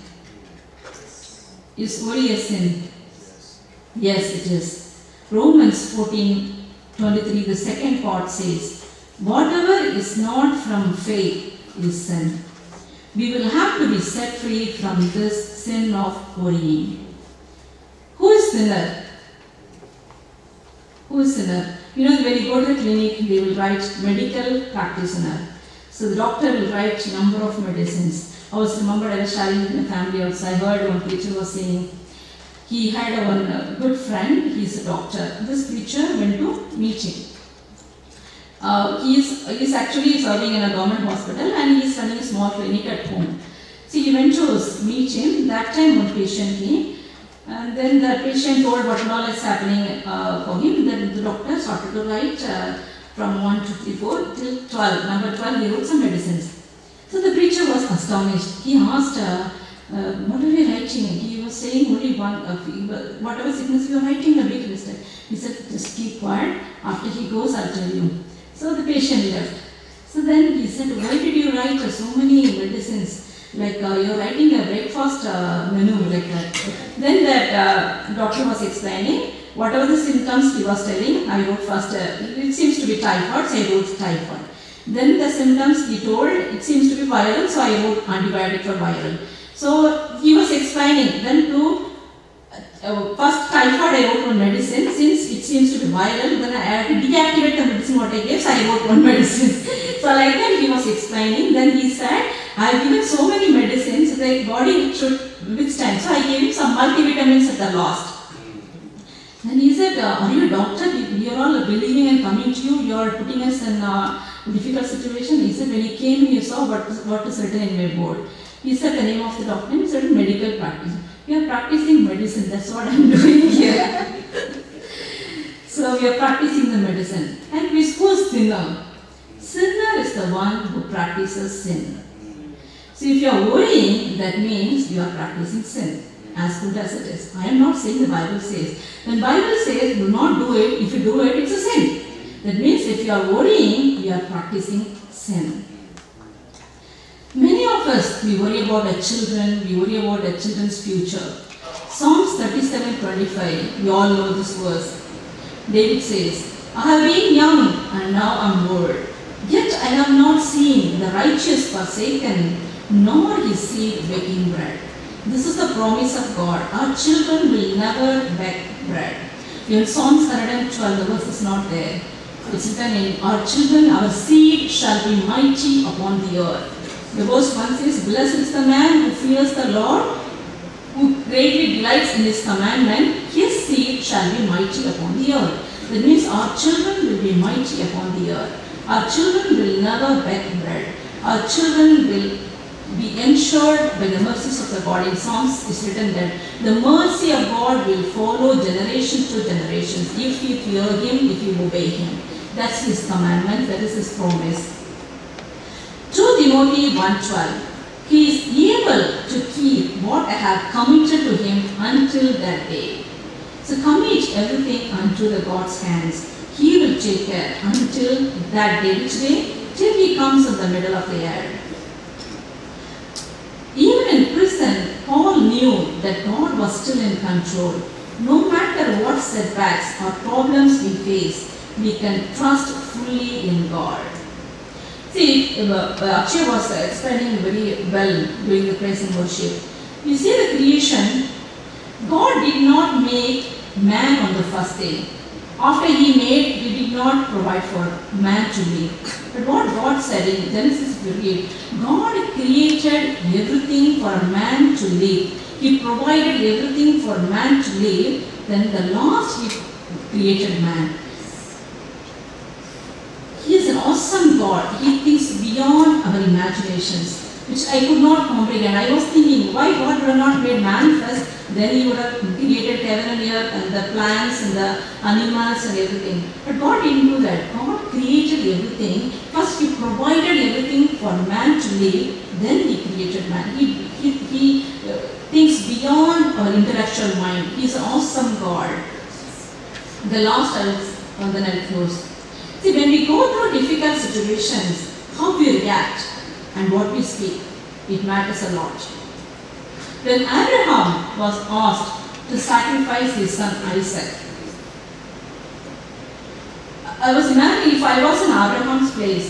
Is worry a sin? Yes, it is. Romans fourteen twenty-three, the second part says, whatever is not from faith is sin. we will have to be set free from this sin of worrying. Who is sinner? Who is sinner? You know, when you go to the clinic, they will write medical practitioner. So the doctor will write number of medicines. I was remembered I was sharing in the family also. I heard one preacher was saying, he had a one uh, good friend, he's a doctor. This preacher went to meet him. Uh, he is he's actually serving in a government hospital and he is running a small clinic at home. So he went to meet him. That time one patient came and then the patient told what all is happening uh, for him. Then the doctor started to write uh, from one, two, three, four till twelve. Number twelve he wrote some medicines. So the preacher was astonished. He asked, uh, uh, what are you writing? He was saying only one, uh, whatever sickness you are writing, a big list. He said, just keep quiet. After he goes, I'll tell you. So the patient left. So then he said, why did you write uh, so many medicines? Like uh, you're writing a breakfast uh, menu like that. Then that uh, doctor was explaining, whatever the symptoms he was telling, I wrote first, uh, it seems to be typhoid, so I wrote typhoid. Then the symptoms he told, it seems to be viral, so I wrote antibiotic for viral. So he was explaining, then to uh, first typhoid I wrote one medicine, since it seems to be viral, then I had to deactivate the medicine what I gave, so I wrote one medicine. So like that he was explaining, then he said, I have given so many medicines, the body should withstand, so I gave him some multivitamins at the last. Then he said, uh, are you a doctor? We are all believing and coming to you, you are putting us in a difficult situation. He said, when he came, you saw what, what is written in my board. He said the name of the doctor, he said medical practice. We are practicing medicine, that's what I am doing here. So we are practicing the medicine. And who is sinner? Sinner is the one who practices sin. So if you are worrying, that means you are practicing sin. As good as it is. I am not saying the Bible says. When Bible says do not do it, if you do it, it's a sin. That means if you are worrying, you are practicing sin. Many of us, we worry about our children, we worry about our children's future. Psalms thirty-seven twenty-five, we all know this verse. David says, I have been young and now I am old. Yet I have not seen the righteous forsaken, nor his seed begging bread. This is the promise of God. Our children will never beg bread. In Psalms one twelve, the verse is not there. It's written in, our children, our seed shall be mighty upon the earth. The verse one says, blessed is the man who fears the Lord, who greatly delights in his commandment. His seed shall be mighty upon the earth. That means our children will be mighty upon the earth. Our children will never beg bread. Our children will be ensured by the mercies of the God. In Psalms is written that the mercy of God will follow generation to generations if you fear him, if you obey him. That's his commandment, that is his promise. Second Timothy one twelve. He is able to keep what I have committed to him until that day. So commit everything unto the God's hands. He will take care until that day. Which day? Till he comes in the middle of the year. Even in prison, Paul knew that God was still in control. No matter what setbacks or problems we face, we can trust fully in God. See, Akshay was explaining very well during the praise and worship. You see the creation, God did not make man on the first day. After he made, he did not provide for man to live. But what God said in Genesis fifty-eight, God created everything for a man to live. He provided everything for man to live. Then the last he created man. He is an awesome God. He thinks beyond our imaginations, which I could not comprehend. I was thinking, why God would have not made man first? Then he would have created heaven and earth and the plants and the animals and everything. But God didn't do that. God created everything. First he provided everything for man to live. Then he created man. He, he, he uh, thinks beyond our intellectual mind. He is an awesome God. The last I will, uh, then I will close. See, when we go through difficult situations, how we react and what we speak, it matters a lot. When Abraham was asked to sacrifice his son Isaac, I was imagining if I was in Abraham's place,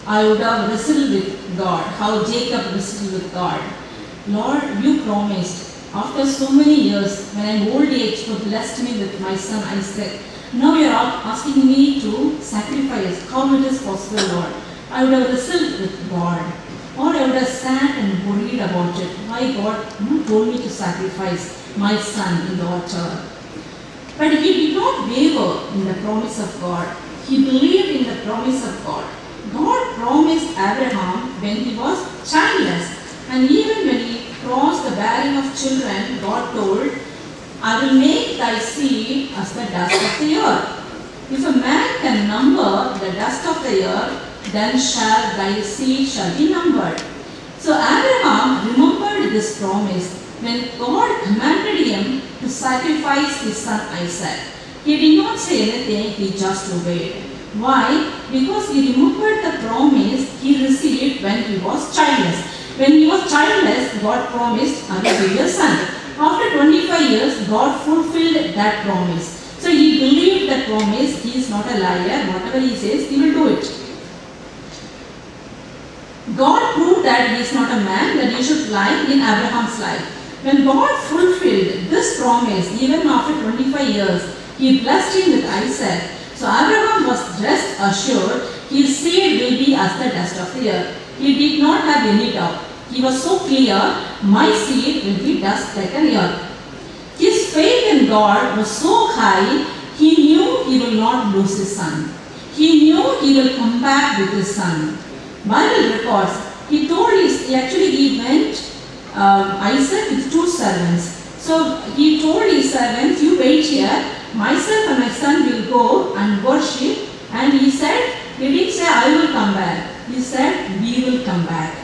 I would have wrestled with God, how Jacob wrestled with God. Lord, you promised, after so many years, when I am old age, you blessed me with my son Isaac. Now you are asking me to sacrifice. How it is possible, Lord? I would have wrestled with God. Or I would have sat and worried about it. Why God you told me to sacrifice my son in the altar? But he did not waver in the promise of God. He believed in the promise of God. God promised Abraham when he was childless. And even when he crossed the bearing of children, God told, I will make thy seed as the dust of the earth. If a man can number the dust of the earth, then shall thy seed shall be numbered. So Abraham remembered this promise when God commanded him to sacrifice his son Isaac. He did not say anything, he just obeyed. Why? Because he remembered the promise he received when he was childless. When he was childless, God promised, I will give you a son. After twenty-five years, God fulfilled that promise. So he believed that promise. He is not a liar. Whatever he says, he will do it. God proved that he is not a man, that he should lie in Abraham's life. When God fulfilled this promise, even after twenty-five years, he blessed him with Isaac. So Abraham was just assured his seed will be as the dust of the earth. He did not have any doubt. He was so clear, my seed will be dust like an earth. His faith in God was so high, he knew he will not lose his son. He knew he will come back with his son. Bible records, he told his, actually he went uh, Isaac with two servants. So he told his servants, you wait here, myself and my son will go and worship. And he said, he didn't say I will come back. He said, we will come back.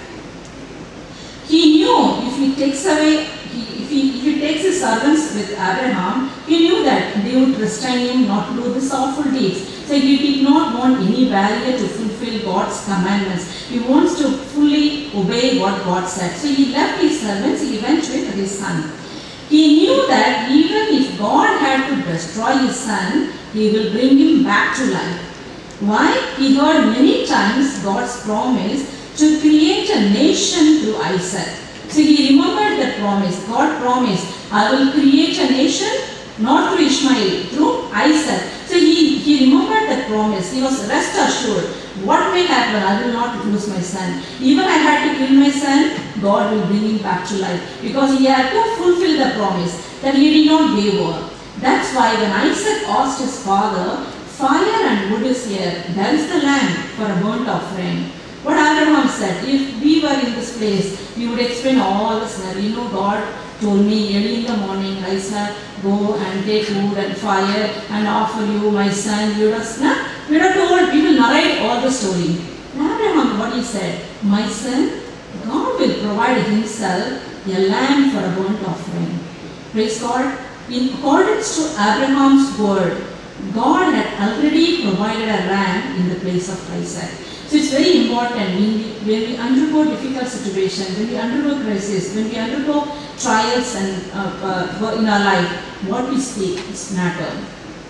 He knew if he takes away, he, if, he, if he takes his servants with Abraham, he knew that they would restrain him not to do these awful deeds. So he did not want any barrier to fulfill God's commandments. He wants to fully obey what God said. So he left his servants, he went with his son. He knew that even if God had to destroy his son, he will bring him back to life. Why? He heard many times God's promise to create a nation through Isaac. So he remembered that promise. God promised, I will create a nation, not through Ishmael, through Isaac. So he, he remembered that promise. He was rest assured, what may happen, I will not lose my son. Even I had to kill my son, God will bring him back to life. Because he had to fulfill the promise, that he did not waver. That's why when Isaac asked his father, fire and wood is here, there is the lamb for a burnt offering. What Abraham said, if we were in this place, we would explain all this. You know, God told me early in the morning, Isaac, go and take wood and fire and offer you my son. You would have, nah? we would have told, we will narrate all the story. Abraham, what he said, my son, God will provide himself a lamb for a burnt offering. Praise God. In accordance to Abraham's word, God had already provided a lamb in the place of Isaac. So it's very important when we, when we undergo difficult situations, when we undergo crisis, when we undergo trials and uh, uh, in our life, what we speak is matter.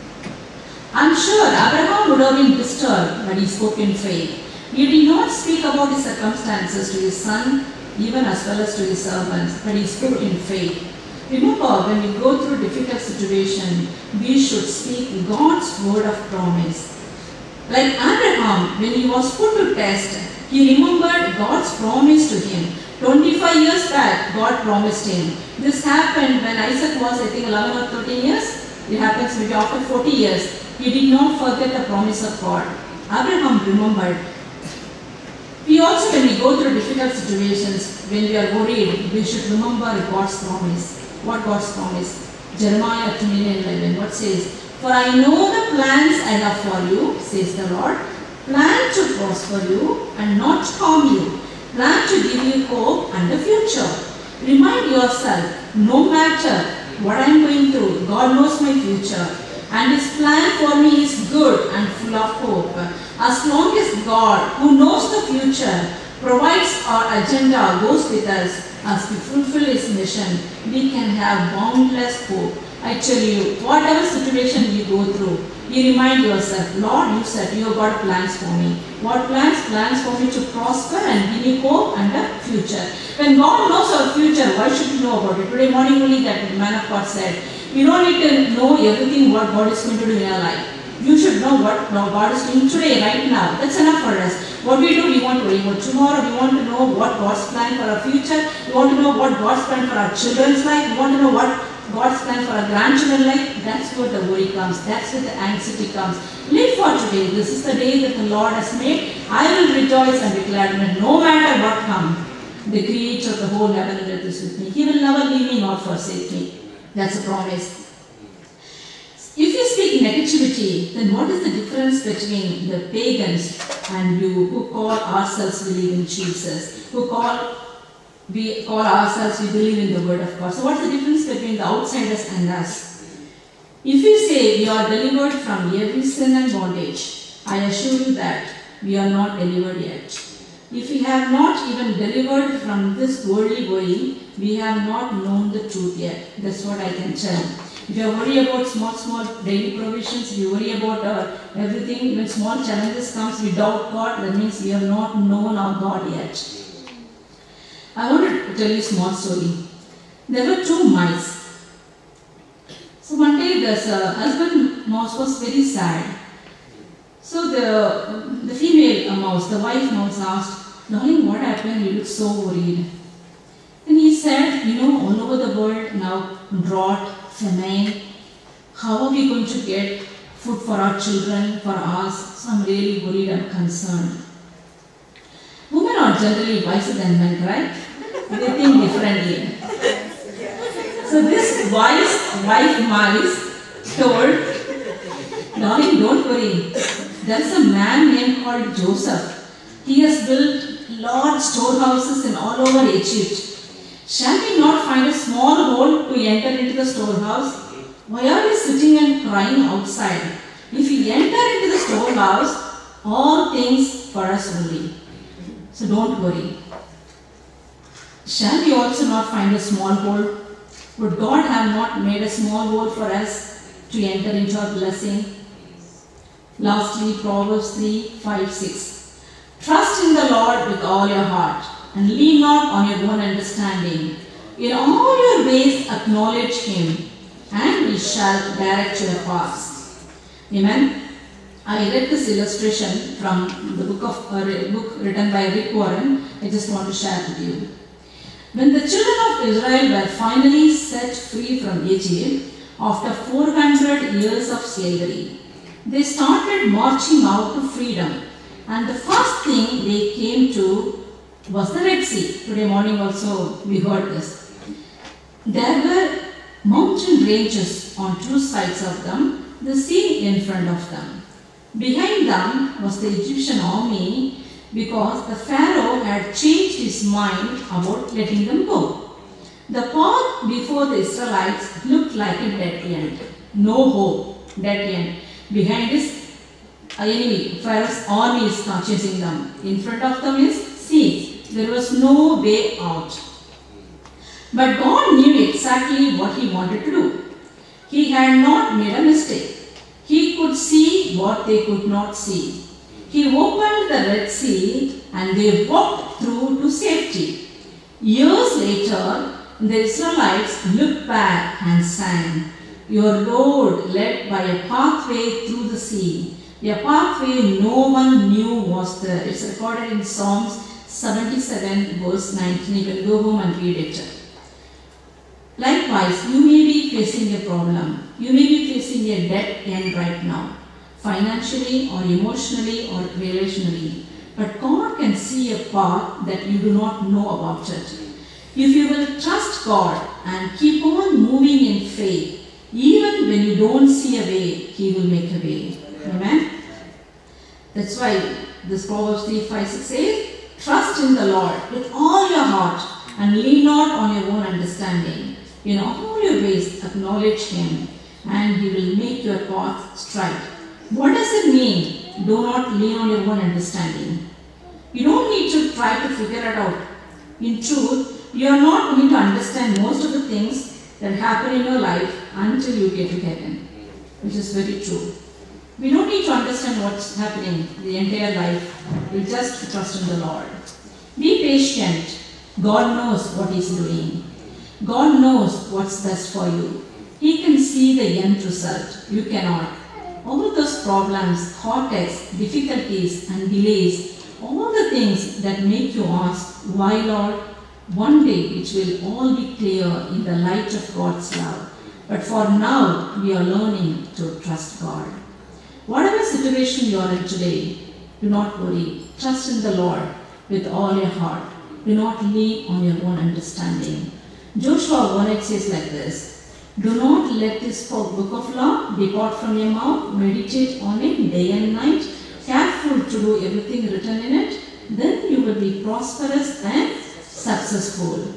I'm sure Abraham would have been disturbed when he spoke in faith. He did not speak about his circumstances to his son, even as well as to his servants, but he spoke in faith. Remember, when we go through difficult situation, we should speak God's word of promise. Like Abraham, when he was put to test, he remembered God's promise to him. twenty-five years back, God promised him. This happened when Isaac was, I think, eleven or thirteen years. It happens maybe after forty years. He did not forget the promise of God. Abraham remembered. We also, when we go through difficult situations, when we are worried, we should remember God's promise. What God's promise? Jeremiah twenty-nine eleven. What says? For I know the plans I have for you, says the Lord. Plan to prosper you and not harm you. Plan to give you hope and a future. Remind yourself, no matter what I am going through, God knows my future. And His plan for me is good and full of hope. As long as God, who knows the future, provides our agenda, goes with us, as we fulfill His mission, we can have boundless hope. I tell you, whatever situation you go through, you remind yourself, Lord, you said you have got plans for me. What plans? Plans for me to prosper and give me hope and a future. When God knows our future, why should you know about it? Today morning only that man of God said, you don't need to know everything what God is going to do in your life. You should know what God is doing today, right now. That's enough for us. What we do, we want to worry about tomorrow. We want to know what God's plan for our future. We want to know what God's plan for our children's life. We want to know what God's plan for our grandchildren's life. That's where the worry comes. That's where the anxiety comes. Live for today. This is the day that the Lord has made. I will rejoice and be glad in it, no matter what comes. The Creator of the whole heaven and earth is with me. He will never leave me nor forsake me. That's a promise. If you speak negativity, then what is the difference between the pagans and you who call ourselves believe in Jesus, who call we call ourselves we believe in the word of God? So what's the difference between the outsiders and us? If we say we are delivered from every sin and bondage, I assure you that we are not delivered yet. If we have not even delivered from this worldly worry, we have not known the truth yet. That's what I can tell. If you worry about small, small daily provisions, if you worry about uh, everything, when small challenges comes, we doubt God, that means we have not known our God yet. I want to tell you a small story. There were two mice. So one day this uh, husband mouse was very sad. So the, the female mouse, the wife mouse asked, darling, what happened? You look so worried. And he said, you know, all over the world now, drought, famine, how are we going to get food for our children, for us? So I'm really worried and concerned. Women are generally wiser than men, right? They think differently. So this wise wife mice told, darling, don't worry. There is a man named called Joseph. He has built large storehouses in all over Egypt. Shall we not find a small hole to enter into the storehouse? Why are we sitting and crying outside? If we enter into the storehouse, all things for us only. So don't worry. Shall we also not find a small hole? Would God have not made a small hole for us to enter into our blessing? Lastly, Proverbs three, five, six. Trust in the Lord with all your heart, and lean not on your own understanding. In all your ways acknowledge Him, and He shall direct your paths. Amen. I read this illustration from the book of uh, book written by Rick Warren. I just want to share with you. When the children of Israel were finally set free from Egypt after four hundred years of slavery, they started marching out to freedom, and the first thing they came to was the Red Sea. Today morning also we heard this. There were mountain ranges on two sides of them, the sea in front of them. Behind them was the Egyptian army, because the Pharaoh had changed his mind about letting them go. The path before the Israelites looked like a dead end. No hope, dead end. Behind this enemy, Pharaoh's army is chasing them. In front of them is sea. There was no way out. But God knew exactly what He wanted to do. He had not made a mistake. He could see what they could not see. He opened the Red Sea and they walked through to safety. Years later, the Israelites looked back and sang, "Your road led by a pathway through the sea, a pathway no one knew was there." It's recorded in Psalms seventy-seven verse nineteen. You can go home and read it. Likewise, you may be facing a problem. You may be facing a dead end right now, financially or emotionally or relationally. But God can see a path that you do not know about it. If you will trust God and keep on moving in faith, even when you don't see a way, He will make a way. Amen? That's why this Proverbs three, five, six says, trust in the Lord with all your heart and lean not on your own understanding. In all your ways acknowledge Him, and He will make your path straight. What does it mean? Do not lean on your own understanding. You don't need to try to figure it out. In truth, you are not going to understand most of the things that happen in your life until you get to heaven, which is very true. We don't need to understand what's happening the entire life. We just trust in the Lord. Be patient. God knows what He's doing. God knows what's best for you. He can see the end result. You cannot. All those problems, heartaches, difficulties and delays, all the things that make you ask, why Lord? One day it will all be clear in the light of God's love. But for now, we are learning to trust God. Whatever situation you are in today, do not worry. Trust in the Lord with all your heart. Do not lean on your own understanding. Joshua one eight says like this, do not let this book of law depart from your mouth. Meditate on it day and night. Careful to do everything written in it. Then you will be prosperous and successful.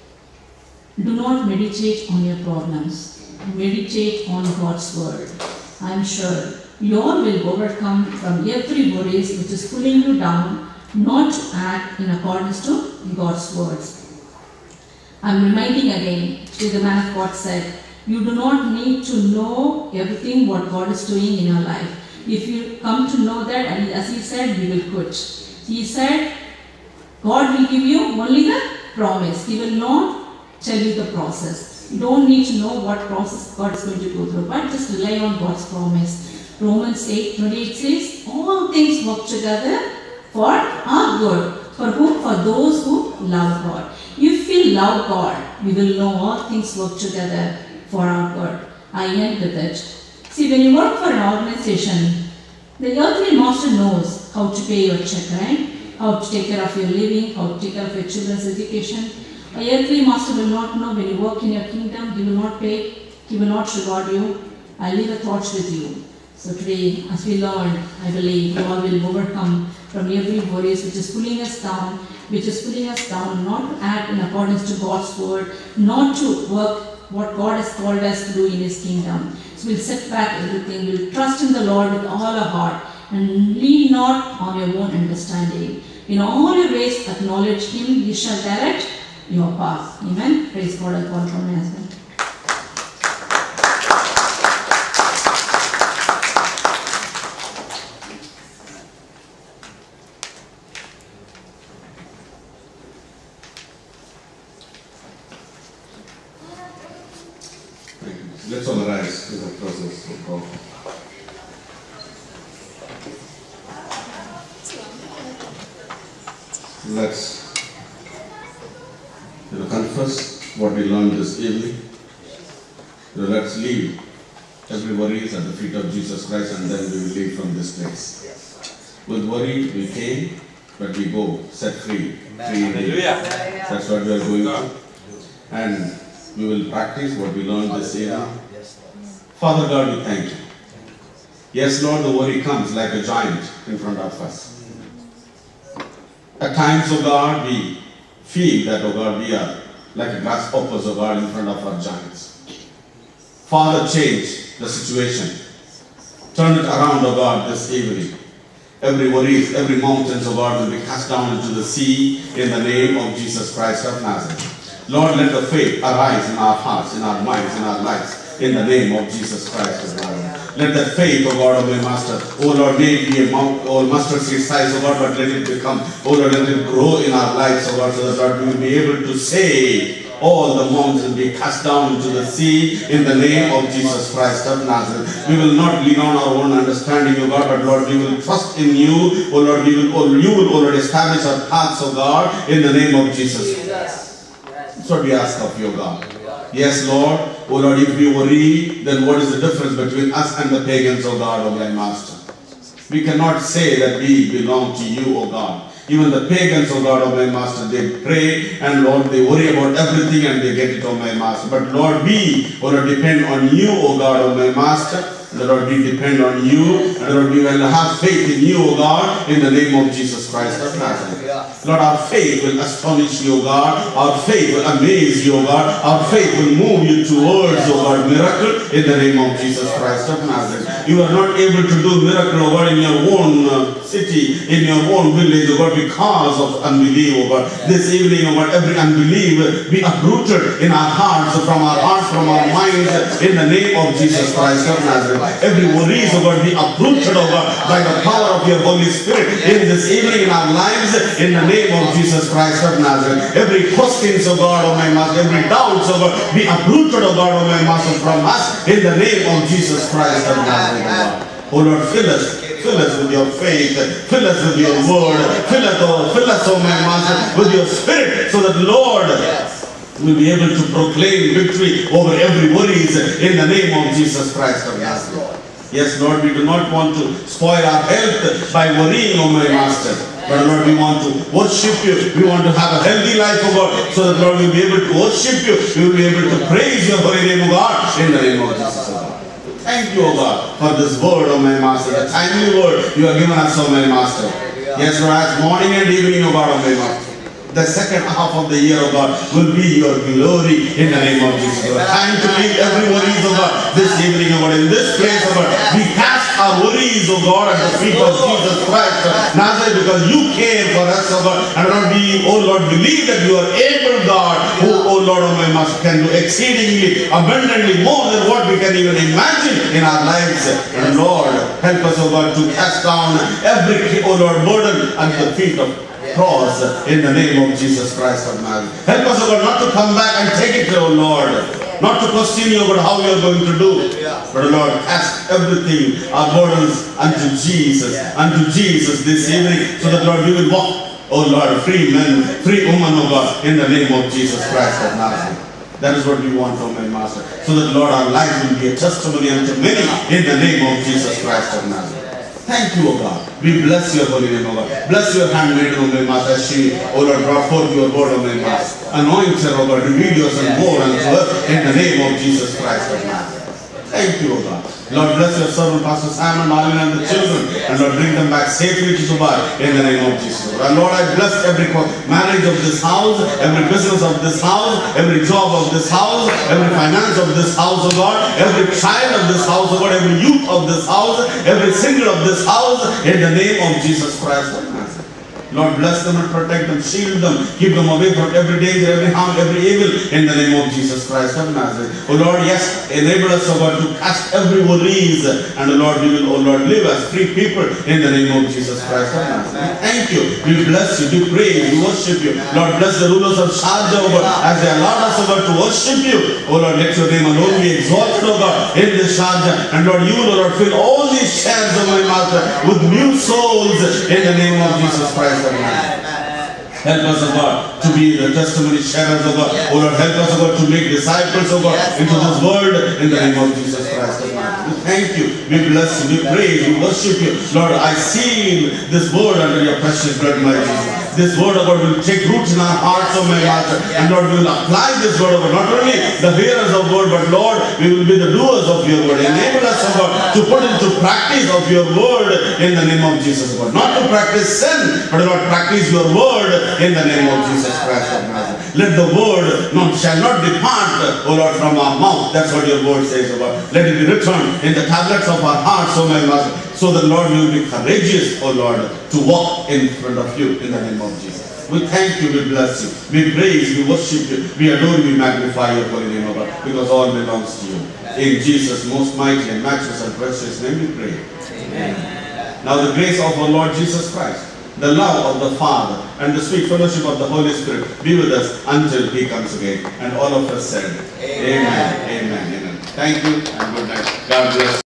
Do not meditate on your problems. Meditate on God's word. I am sure you all will overcome from every worries which is pulling you down, not to act in accordance to God's words. I am reminding again, the man of God said, you do not need to know everything what God is doing in your life. If you come to know that, and as he said, you will quit. He said, God will give you only the promise. He will not tell you the process. You don't need to know what process God is going to go through, but just rely on God's promise. Romans eight twenty-eight says, all things work together for our good. For whom? For those who love God. If we love God, we will know all things work together for our good. I end with it. See, when you work for an organization, the earthly master knows how to pay your check, right? How to take care of your living, how to take care of your children's education. A earthly master will not know when you work in your kingdom, he will not pay, he will not reward you. I leave a thought with you. So today, as we learn, I believe you all will overcome from every worries which is pulling us down, which is pulling us down, not to act in accordance to God's word, not to work what God has called us to do in His kingdom. So we'll set back everything, we'll trust in the Lord with all our heart, and lean not on your own understanding. In all your ways, acknowledge Him, He shall direct your path. Amen. Praise God. I'll call from my husband. Let's all rise to the presence of God. Let's you know, confess what we learned this evening. You know, let's leave every worry at the feet of Jesus Christ, and then we will leave from this place. With worry we came, but we go set free. free indeed. That's what we are going to. And we will practice what we learned this evening. Father God, we thank you. Yes, Lord, the worry comes like a giant in front of us. At times, oh God, we feel that, oh God, we are like grasshoppers, oh God, in front of our giants. Father, change the situation. Turn it around, oh God, this evening. Every worry, every mountain, oh God, will be cast down into the sea in the name of Jesus Christ of Nazareth. Lord, let the faith arise in our hearts, in our minds, in our lives, in the name of Jesus Christ of Nazareth. Let that faith, O God, of my Master, O Lord, may it be a mount, or mustard seed size, O God, but let it become, O Lord, let it grow in our lives, O God, so that, Lord, we will be able to say, all the mountains will be cast down into the sea in the name of Jesus Christ of Nazareth. We will not lean on our own understanding, O God, but Lord, we will trust in you, O Lord, we will, O, you will, O Lord, establish our paths, O God, in the name of Jesus. That's what we ask of you, O God. Yes, Lord. O Lord, if we worry, then what is the difference between us and the pagans, O God, O my Master? We cannot say that we belong to you, O God. Even the pagans, O God, O my Master, they pray and Lord, they worry about everything and they get it, O my Master. But Lord, we, O Lord, depend on you, O God, O my Master. The Lord, we depend on you, and Lord, we will have faith in you, O God, in the name of Jesus Christ of Nazareth. Lord, our faith will astonish you, O God. Our faith will amaze you, O God. Our faith will move you towards, O God, miracle in the name of Jesus Christ of Nazareth. You are not able to do miracle, O God, in your own uh, city, in your own village, O God, because of unbelief, O God. This evening, O God, every unbelief be uprooted in our hearts, from our hearts, from our minds, in the name of Jesus Christ of Nazareth. Every worries, O God, be uprooted, O God, by the power of your Holy Spirit in this evening in our lives, in the name of Jesus Christ of Nazareth. Every questions, O God, O my Master, every doubts, O God, be uprooted, O God, O my Master, from us, in the name of Jesus Christ of Nazareth, O God. O Lord, fill us, fill us with your faith, fill us with your word, fill us, O, fill us, O my Master, with your spirit, so that, Lord, we'll be able to proclaim victory over every worries in the name of Jesus Christ of Nazareth. Yes, Lord, we do not want to spoil our health by worrying, O my Master. But Lord, we want to worship you. We want to have a healthy life, O God, so that, Lord, we'll be able to worship you. We will be able to praise your holy name, O God, in the name of Jesus, O God. Thank you, O God, for this word, O my Master, the timely word you have given us, O my Master. Yes, Lord, as morning and evening, O God, O my Master. The second half of the year, O God, will be your glory in the name of Jesus. Lord. Time to leave every worries, O God, this evening, O God, in this place, O God. We cast our worries, O God, at the feet of Jesus Christ, Nazareth, because you care for us, O God. And Lord, we, O Lord, believe that you are able, God, who, O Lord, O my Master, can do exceedingly, abundantly more than what we can even imagine in our lives. And Lord, help us, O God, to cast down every, O Lord, burden at the feet of cross in the name of Jesus Christ of Nazareth. Help us, O God, not to come back and take it, O Lord. Not to question you about how we are going to do. But Lord, cast everything, our burdens, unto Jesus, unto Jesus this evening, so that, Lord, we will walk, O Lord, free men, free women, O God, in the name of Jesus Christ of Nazareth. That is what we want, O my Master. So that, Lord, our life will be a testimony unto many in the name of Jesus Christ of Nazareth. Thank you, O God. We bless your holy name, O God. Bless your handmaid, O my Master. She, O Lord, brought forth your word, O my Master. Anoint her, O God. Reveal yourself more unto her in the name of Jesus Christ of Nazareth. Thank you, O God. Lord, bless your servant, Pastor Simon, Marlene, and the children, and Lord, bring them back safely to Dubai in the name of Jesus. And Lord, I bless every marriage of this house, every business of this house, every job of this house, every finance of this house, O God, every child of this house, O God, every youth of this house, every single of this house, in the name of Jesus Christ of Nazareth. Lord, bless them and protect them, shield them, keep them away from every danger, every harm, every evil, in the name of Jesus Christ of Nazareth. O Lord, yes, enable us, O God, to cast every worries, and O Lord, we will, O Lord, live as free people in the name of Jesus Christ of Nazareth. Thank you. We bless you, we praise, we worship you. Lord, bless the rulers of Sharjah, O God, as they allowed us, O God, to worship you. O Lord, let your name alone be exalted, O God, in this Sharjah. And Lord, you, O Lord, fill all these chairs, O my Master, with new souls in the name of Jesus Christ. Help us, O God, to be the testimony sharers, O God. O Lord, help us, O God, to make disciples, O God, into this world in the name of Jesus Christ. We thank you, we bless you, we praise, we worship you. Lord, I seal this word under your precious blood, my Jesus. This word, O God, will take roots in our hearts, O my Master. And Lord, we will apply this word, O God, not only the hearers of word, but Lord, we will be the doers of your word. Enable us, O God, to put into practice of your word in the name of Jesus, O God. Not to practice sin, but Lord, practice your word in the name of Jesus Christ of Nazareth. Let the word not, shall not depart, O Lord, from our mouth. That's what your word says, O God. Let it be written in the tablets of our hearts, O my Master, so that, Lord, we will be courageous, O Lord, to walk in front of you in the name of Jesus. We thank you, we bless you, we praise, we worship you, we adore you, we magnify your holy name, O God, because all belongs to you. In Jesus' most mighty and matchless and precious name we pray. Amen. Now the grace of our Lord Jesus Christ, the love of the Father, and the sweet fellowship of the Holy Spirit be with us until He comes again. And all of us said, Amen, Amen, Amen. Amen. Thank you and good night. God bless.